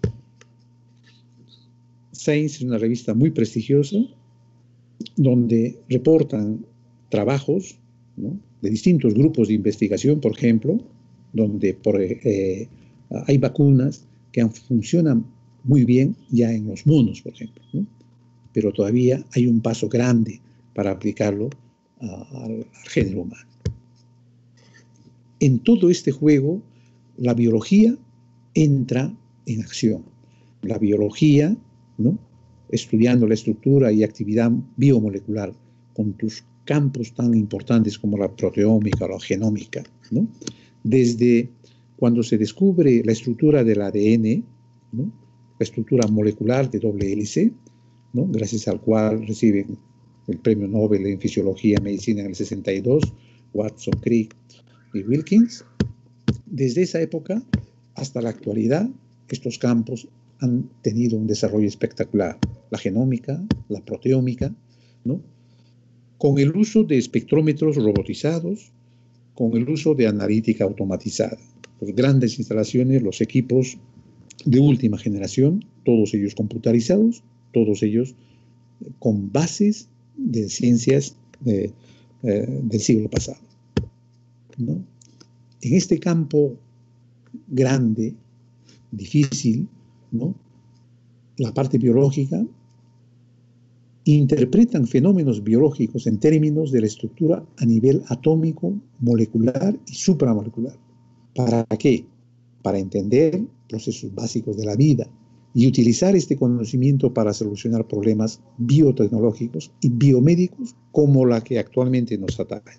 Science es una revista muy prestigiosa donde reportan trabajos, ¿no?, de distintos grupos de investigación, por ejemplo, donde hay vacunas que funcionan muy bien ya en los monos, por ejemplo, ¿no? Pero todavía hay un paso grande para aplicarlo al género humano. En todo este juego, la biología entra en acción. La biología, ¿no? Estudiando la estructura y actividad biomolecular con tus campos tan importantes como la proteómica o la genómica, ¿no? Desde cuando se descubre la estructura del ADN, ¿no? La estructura molecular de doble hélice, ¿no? Gracias al cual reciben el premio Nobel en Fisiología y Medicina en el 62, Watson, Crick y Wilkins. Desde esa época hasta la actualidad, estos campos han tenido un desarrollo espectacular. La genómica, la proteómica, ¿no? Con el uso de espectrómetros robotizados, con el uso de analítica automatizada. Pues grandes instalaciones, los equipos de última generación, todos ellos computarizados, todos ellos con bases de ciencias del siglo pasado, ¿no? En este campo grande, difícil, ¿no? La parte biológica interpretan fenómenos biológicos en términos de la estructura a nivel atómico, molecular y supramolecular. ¿Para qué? Para entender procesos básicos de la vida y utilizar este conocimiento para solucionar problemas biotecnológicos y biomédicos como la que actualmente nos atañe.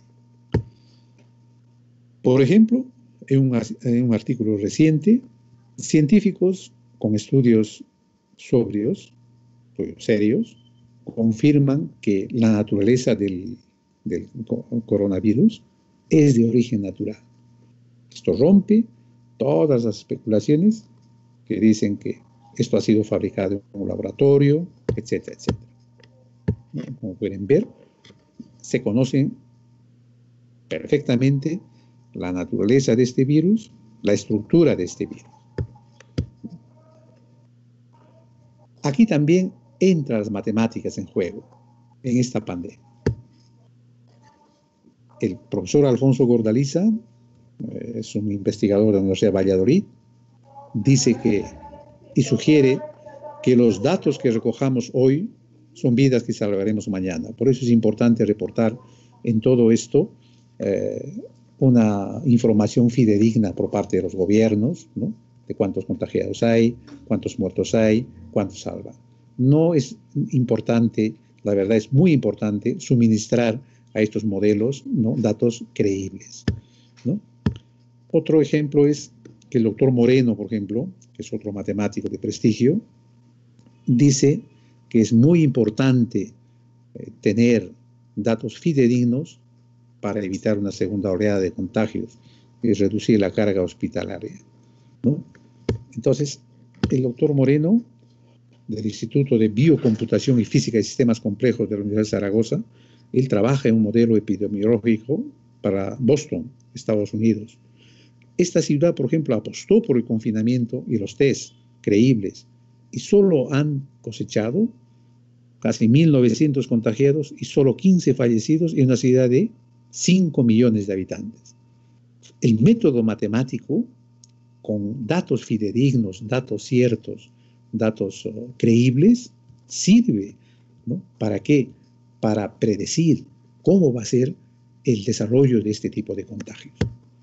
Por ejemplo, en un artículo reciente, científicos con estudios sobrios, serios, confirman que la naturaleza del coronavirus es de origen natural. Esto rompe todas las especulaciones que dicen que esto ha sido fabricado en un laboratorio, etcétera, etcétera. Como pueden ver, se conocen perfectamente la naturaleza de este virus, la estructura de este virus. Aquí también entran las matemáticas en juego en esta pandemia. El profesor Alfonso Gordaliza, es un investigador de la Universidad de Valladolid, dice que y sugiere que los datos que recojamos hoy son vidas que salvaremos mañana. Por eso es importante reportar en todo esto una información fidedigna por parte de los gobiernos, ¿no? De cuántos contagiados hay, cuántos muertos hay, cuántos salvan. No es importante, la verdad es muy importante, suministrar a estos modelos, ¿no? Datos creíbles, ¿no? Otro ejemplo es que el doctor Moreno, por ejemplo, que es otro matemático de prestigio, dice que es muy importante tener datos fidedignos para evitar una segunda oleada de contagios y reducir la carga hospitalaria, ¿no? Entonces, el doctor Moreno, del Instituto de Biocomputación y Física de Sistemas Complejos de la Universidad de Zaragoza, él trabaja en un modelo epidemiológico para Boston, Estados Unidos. Esta ciudad, por ejemplo, apostó por el confinamiento y los test creíbles y solo han cosechado casi 1.900 contagiados y solo 15 fallecidos en una ciudad de 5 millones de habitantes. El método matemático, con datos fidedignos, datos ciertos, datos creíbles, sirve, ¿no? ¿Para qué? Para predecir cómo va a ser el desarrollo de este tipo de contagios.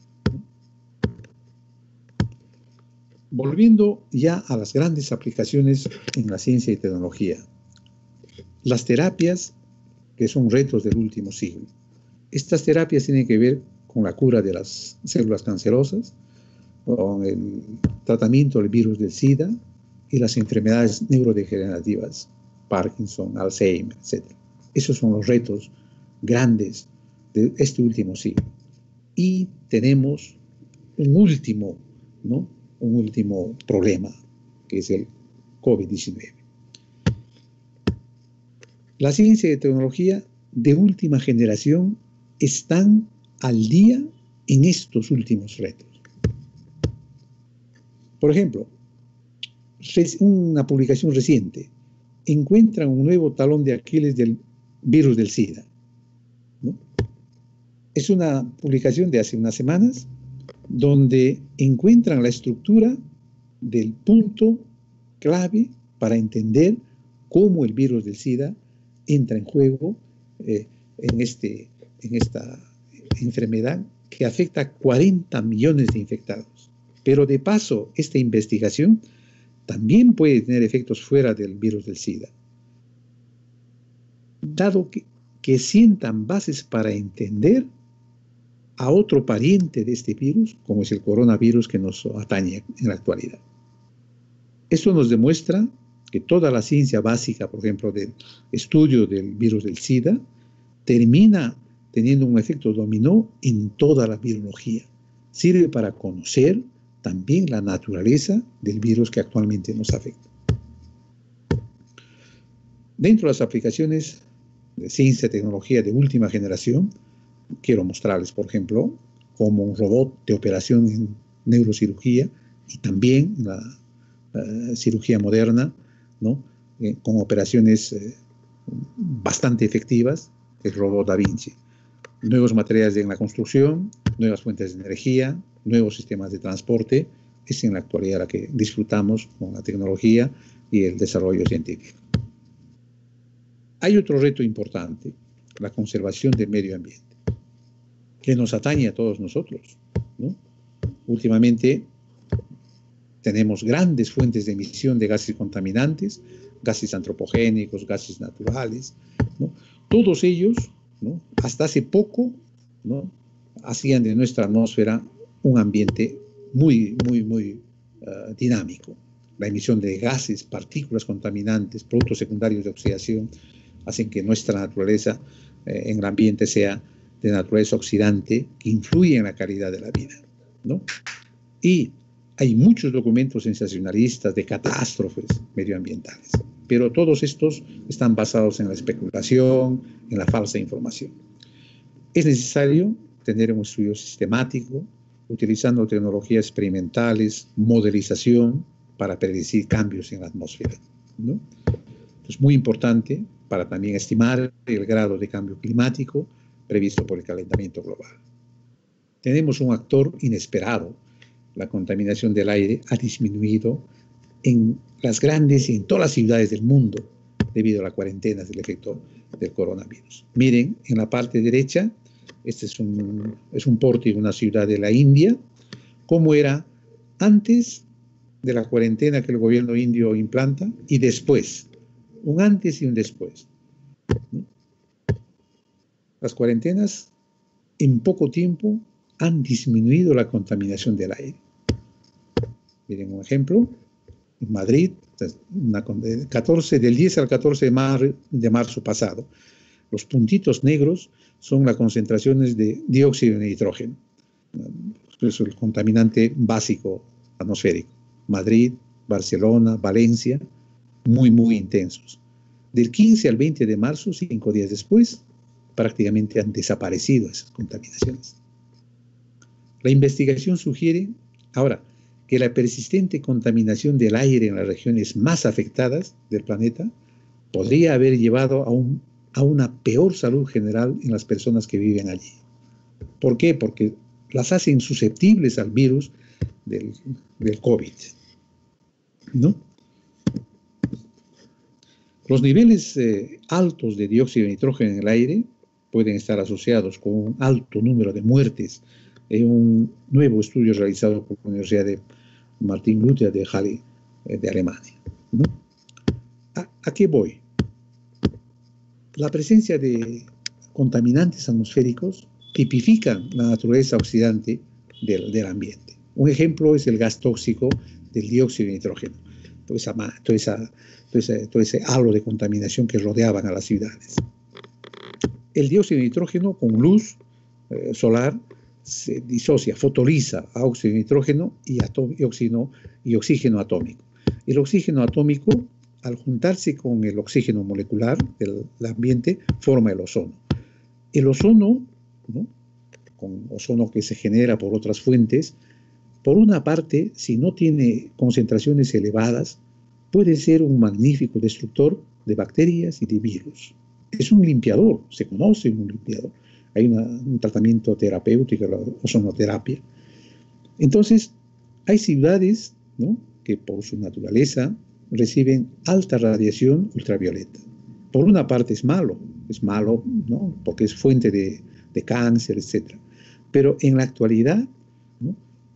Volviendo ya a las grandes aplicaciones en la ciencia y tecnología, las terapias que son retos del último siglo. Estas terapias tienen que ver con la cura de las células cancerosas, con el tratamiento del virus del SIDA y las enfermedades neurodegenerativas, Parkinson, Alzheimer, etc. Esos son los retos grandes de este último siglo. Y tenemos un último, ¿no? Un último problema, que es el COVID-19. La ciencia y tecnología de última generación están al día en estos últimos retos. Por ejemplo, una publicación reciente encuentra un nuevo talón de Aquiles del virus del SIDA, ¿no? Es una publicación de hace unas semanas donde encuentran la estructura del punto clave para entender cómo el virus del SIDA entra en juego en esta enfermedad que afecta a 40 millones de infectados. Pero de paso, esta investigación también puede tener efectos fuera del virus del SIDA, dado que sientan bases para entender a otro pariente de este virus, como es el coronavirus que nos atañe en la actualidad. Esto nos demuestra que toda la ciencia básica, por ejemplo, del estudio del virus del SIDA, termina teniendo un efecto dominó en toda la virología. Sirve para conocer también la naturaleza del virus que actualmente nos afecta. Dentro de las aplicaciones de ciencia y tecnología de última generación, quiero mostrarles, por ejemplo, como un robot de operación en neurocirugía y también en la cirugía moderna, ¿no? Con operaciones bastante efectivas, el robot Da Vinci. Nuevos materiales en la construcción, nuevas fuentes de energía, nuevos sistemas de transporte, es en la actualidad la que disfrutamos con la tecnología y el desarrollo científico. Hay otro reto importante, la conservación del medio ambiente, que nos atañe a todos nosotros, ¿no? Últimamente tenemos grandes fuentes de emisión de gases contaminantes, gases antropogénicos, gases naturales, ¿no? Todos ellos, ¿no? Hasta hace poco, ¿no? Hacían de nuestra atmósfera un ambiente muy dinámico. La emisión de gases, partículas contaminantes, productos secundarios de oxidación, hacen que nuestra naturaleza en el ambiente sea de naturaleza oxidante, que influye en la calidad de la vida, ¿no? Y hay muchos documentos sensacionalistas de catástrofes medioambientales, pero todos estos están basados en la especulación, en la falsa información. Es necesario tener un estudio sistemático, utilizando tecnologías experimentales, modelización, para predecir cambios en la atmósfera, ¿no? Es muy importante para también estimar el grado de cambio climático previsto por el calentamiento global. Tenemos un actor inesperado. La contaminación del aire ha disminuido en las grandes y en todas las ciudades del mundo debido a la cuarentena del efecto del coronavirus. Miren, en la parte derecha, este es un pórtico de una ciudad de la India, cómo era antes de la cuarentena que el gobierno indio implanta y después, un antes y un después. Las cuarentenas en poco tiempo han disminuido la contaminación del aire. Miren un ejemplo, en Madrid, del 10 al 14 de marzo pasado, los puntitos negros son las concentraciones de dióxido de nitrógeno. Es el contaminante básico atmosférico. Madrid, Barcelona, Valencia, muy intensos. Del 15 al 20 de marzo, 5 días después, prácticamente han desaparecido esas contaminaciones. La investigación sugiere, ahora, que la persistente contaminación del aire en las regiones más afectadas del planeta podría haber llevado a una peor salud general en las personas que viven allí. ¿Por qué? Porque las hacen susceptibles al virus del COVID, ¿no? Los niveles altos de dióxido de nitrógeno en el aire pueden estar asociados con un alto número de muertes en un nuevo estudio realizado por la Universidad de Martin Luther de Halle de Alemania, ¿no? ¿A qué voy? La presencia de contaminantes atmosféricos tipifican la naturaleza oxidante del ambiente. Un ejemplo es el gas tóxico del dióxido de nitrógeno, todo ese halo de contaminación que rodeaban a las ciudades. El dióxido de nitrógeno con luz solar se disocia, fotoliza a óxido de nitrógeno y oxígeno atómico. El oxígeno atómico, al juntarse con el oxígeno molecular del ambiente, forma el ozono. El ozono, ¿no? Con ozono que se genera por otras fuentes, por una parte, si no tiene concentraciones elevadas, puede ser un magnífico destructor de bacterias y de virus. Es un limpiador, se conoce un limpiador. Hay un tratamiento terapéutico, la ozonoterapia. Entonces, hay ciudades, ¿no?, que por su naturaleza reciben alta radiación ultravioleta. Por una parte es malo, ¿no?, porque es fuente de cáncer, etc. Pero en la actualidad, ¿no?,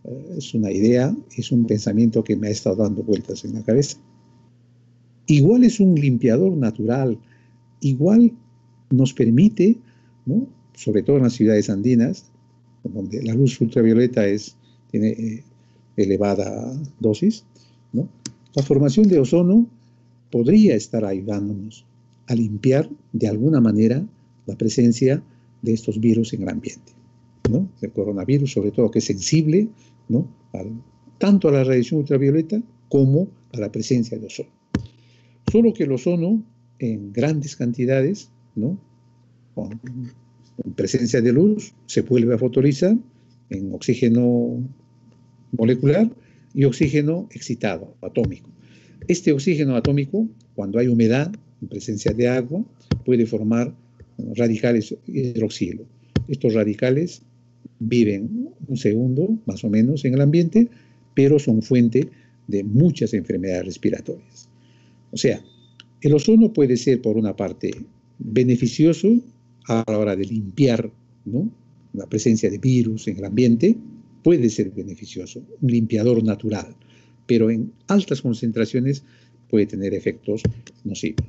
es una idea, es un pensamiento que me ha estado dando vueltas en la cabeza. Igual es un limpiador natural, igual nos permite, ¿no?, sobre todo en las ciudades andinas, donde la luz ultravioleta tiene elevada dosis, ¿no?, la formación de ozono podría estar ayudándonos a limpiar de alguna manera la presencia de estos virus en el ambiente, ¿no? El coronavirus, sobre todo, que es sensible, ¿no?, tanto a la radiación ultravioleta como a la presencia de ozono. Solo que el ozono, en grandes cantidades, ¿no?, con presencia de luz, se vuelve a fotonizar en oxígeno molecular y oxígeno excitado, atómico. Este oxígeno atómico, cuando hay humedad, en presencia de agua, puede formar radicales hidroxilo. Estos radicales viven un segundo, más o menos, en el ambiente, pero son fuente de muchas enfermedades respiratorias. O sea, el ozono puede ser, por una parte, beneficioso a la hora de limpiar, ¿no?, la presencia de virus en el ambiente, puede ser beneficioso, un limpiador natural, pero en altas concentraciones puede tener efectos nocivos.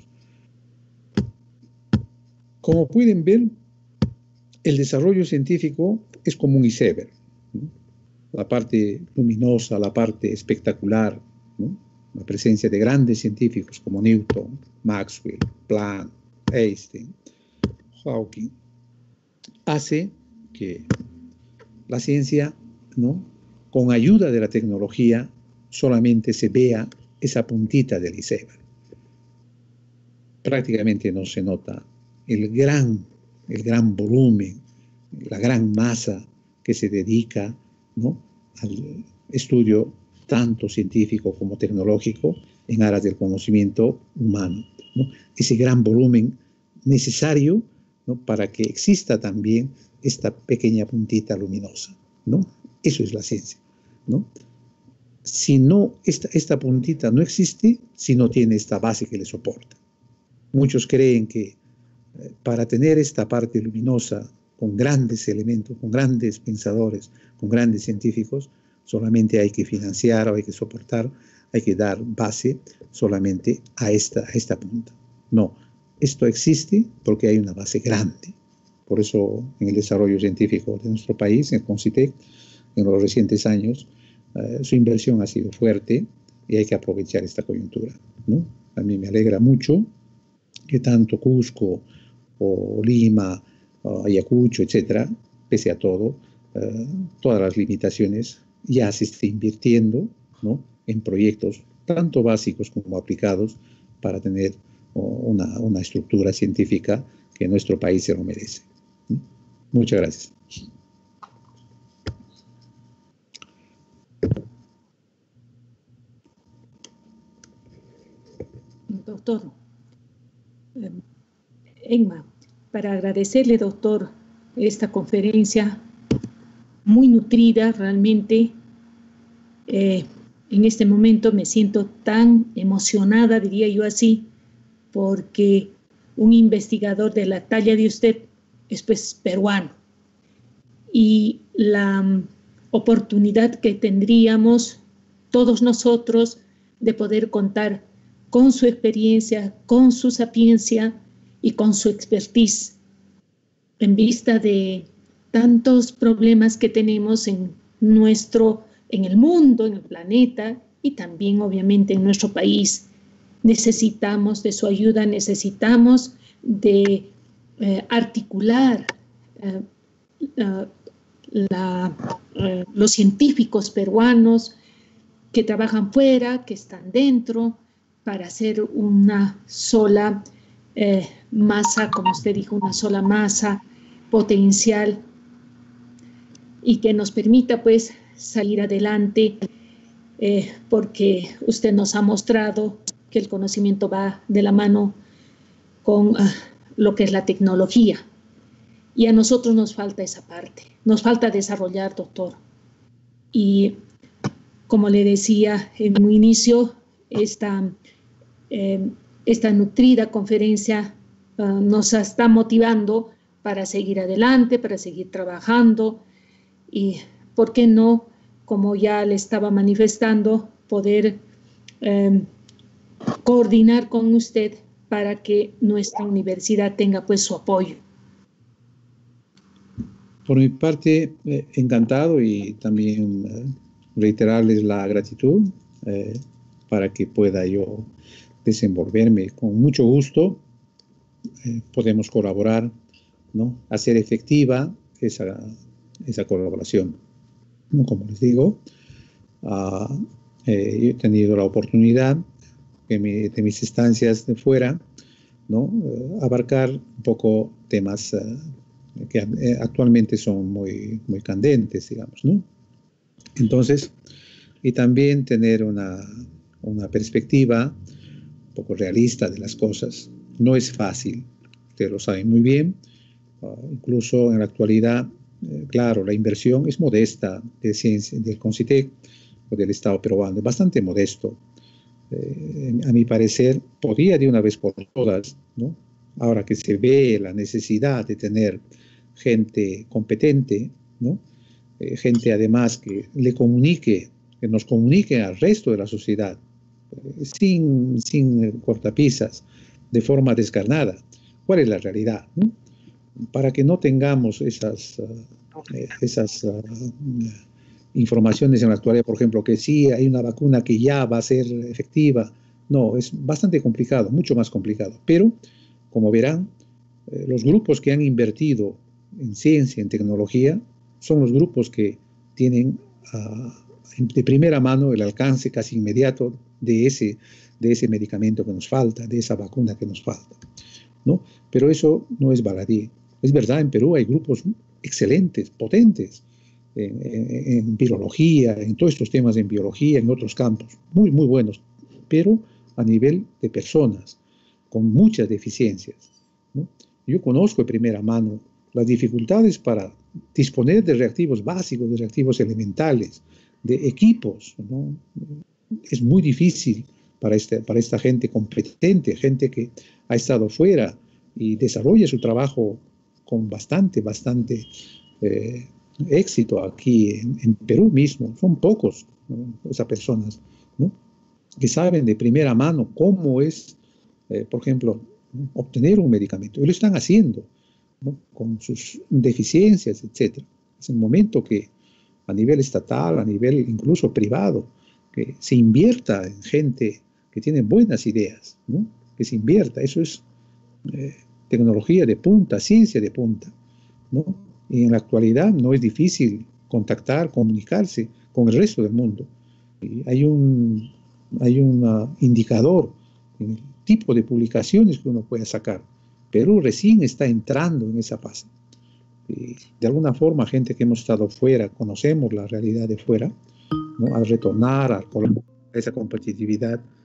Como pueden ver, el desarrollo científico es como un iceberg, ¿no?, la parte luminosa, la parte espectacular, ¿no?, la presencia de grandes científicos como Newton, Maxwell, Planck, Einstein, Hawking, hace que la ciencia, ¿no?, con ayuda de la tecnología, solamente se vea esa puntita del iceberg. Prácticamente no se nota el gran volumen, la gran masa que se dedica, ¿no?, al estudio tanto científico como tecnológico en aras del conocimiento humano, ¿no?, ese gran volumen necesario, ¿no?, para que exista también esta pequeña puntita luminosa, ¿no? Eso es la ciencia, ¿no? Si no, esta puntita no existe si no tiene esta base que le soporta. Muchos creen que para tener esta parte luminosa con grandes elementos, con grandes pensadores, con grandes científicos, solamente hay que financiar o hay que soportar, hay que dar base solamente a esta punta. No, esto existe porque hay una base grande. Por eso en el desarrollo científico de nuestro país, en el CONCITEC, en los recientes años, su inversión ha sido fuerte y hay que aprovechar esta coyuntura, ¿no? A mí me alegra mucho que tanto Cusco o Lima, Ayacucho, etcétera, pese a todo, todas las limitaciones, ya se esté invirtiendo, ¿no?, en proyectos tanto básicos como aplicados para tener una estructura científica que nuestro país se lo merece. Muchas gracias. Doctor Enma, para agradecerle, doctor, esta conferencia muy nutrida realmente. En este momento me siento tan emocionada, diría yo así, porque un investigador de la talla de usted es pues peruano. Y la oportunidad que tendríamos todos nosotros de poder contar con su experiencia, con su sapiencia y con su expertise en vista de tantos problemas que tenemos en el mundo, en el planeta y también obviamente en nuestro país. Necesitamos de su ayuda, necesitamos de articular los científicos peruanos que trabajan fuera, que están dentro, para hacer una sola masa, como usted dijo, una sola masa potencial y que nos permita pues salir adelante, porque usted nos ha mostrado que el conocimiento va de la mano con lo que es la tecnología. Y a nosotros nos falta esa parte, nos falta desarrollar, doctor. Y como le decía en un inicio, esta nutrida conferencia nos está motivando para seguir adelante, para seguir trabajando y, ¿por qué no?, como ya le estaba manifestando, poder coordinar con usted para que nuestra universidad tenga pues su apoyo. Por mi parte, encantado, y también reiterarles la gratitud para que pueda yo desenvolverme con mucho gusto. Podemos colaborar, ¿no? Hacer efectiva esa colaboración. Como les digo, yo he tenido la oportunidad de mis estancias de fuera, ¿no? Abarcar un poco temas que actualmente son muy, muy candentes, digamos, ¿no? Entonces, y también tener una perspectiva un poco realista de las cosas. No es fácil, ustedes lo saben muy bien. Incluso en la actualidad, claro, la inversión es modesta de ciencia, del CONCITEC o del Estado peruano, es bastante modesto. A mi parecer, podría de una vez por todas, ¿no? Ahora que se ve la necesidad de tener gente competente, ¿no? Gente además que nos comunique al resto de la sociedad, sin cortapisas, de forma descarnada, cuál es la realidad, ¿no? Para que no tengamos esas informaciones en la actualidad, por ejemplo, que sí hay una vacuna que ya va a ser efectiva. No, es bastante complicado, mucho más complicado. Pero, como verán, los grupos que han invertido en ciencia, en tecnología, son los grupos que tienen de primera mano el alcance casi inmediato de ese medicamento que nos falta, de esa vacuna que nos falta, ¿no? Pero eso no es baladí. Es verdad, en Perú hay grupos excelentes, potentes, en virología, en todos estos temas en biología, en otros campos, muy, muy buenos, pero a nivel de personas, con muchas deficiencias, ¿no? Yo conozco de primera mano las dificultades para disponer de reactivos básicos, de reactivos elementales, de equipos, ¿no? Es muy difícil para esta gente competente, gente que ha estado fuera y desarrolla su trabajo con bastante éxito aquí en Perú mismo. Son pocos, ¿no? Esas personas, ¿no? Que saben de primera mano cómo es, por ejemplo, obtener un medicamento. Y lo están haciendo, ¿no? Con sus deficiencias, etc. Es el momento que a nivel estatal, a nivel incluso privado, que se invierta en gente que tiene buenas ideas, ¿no? Que se invierta. Eso es tecnología de punta, ciencia de punta, ¿no? Y en la actualidad no es difícil contactar, comunicarse con el resto del mundo. Y hay un indicador en el tipo de publicaciones que uno puede sacar. Perú recién está entrando en esa fase. Y de alguna forma, gente que hemos estado fuera, conocemos la realidad de fuera, ¿no? Al retornar a esa competitividad,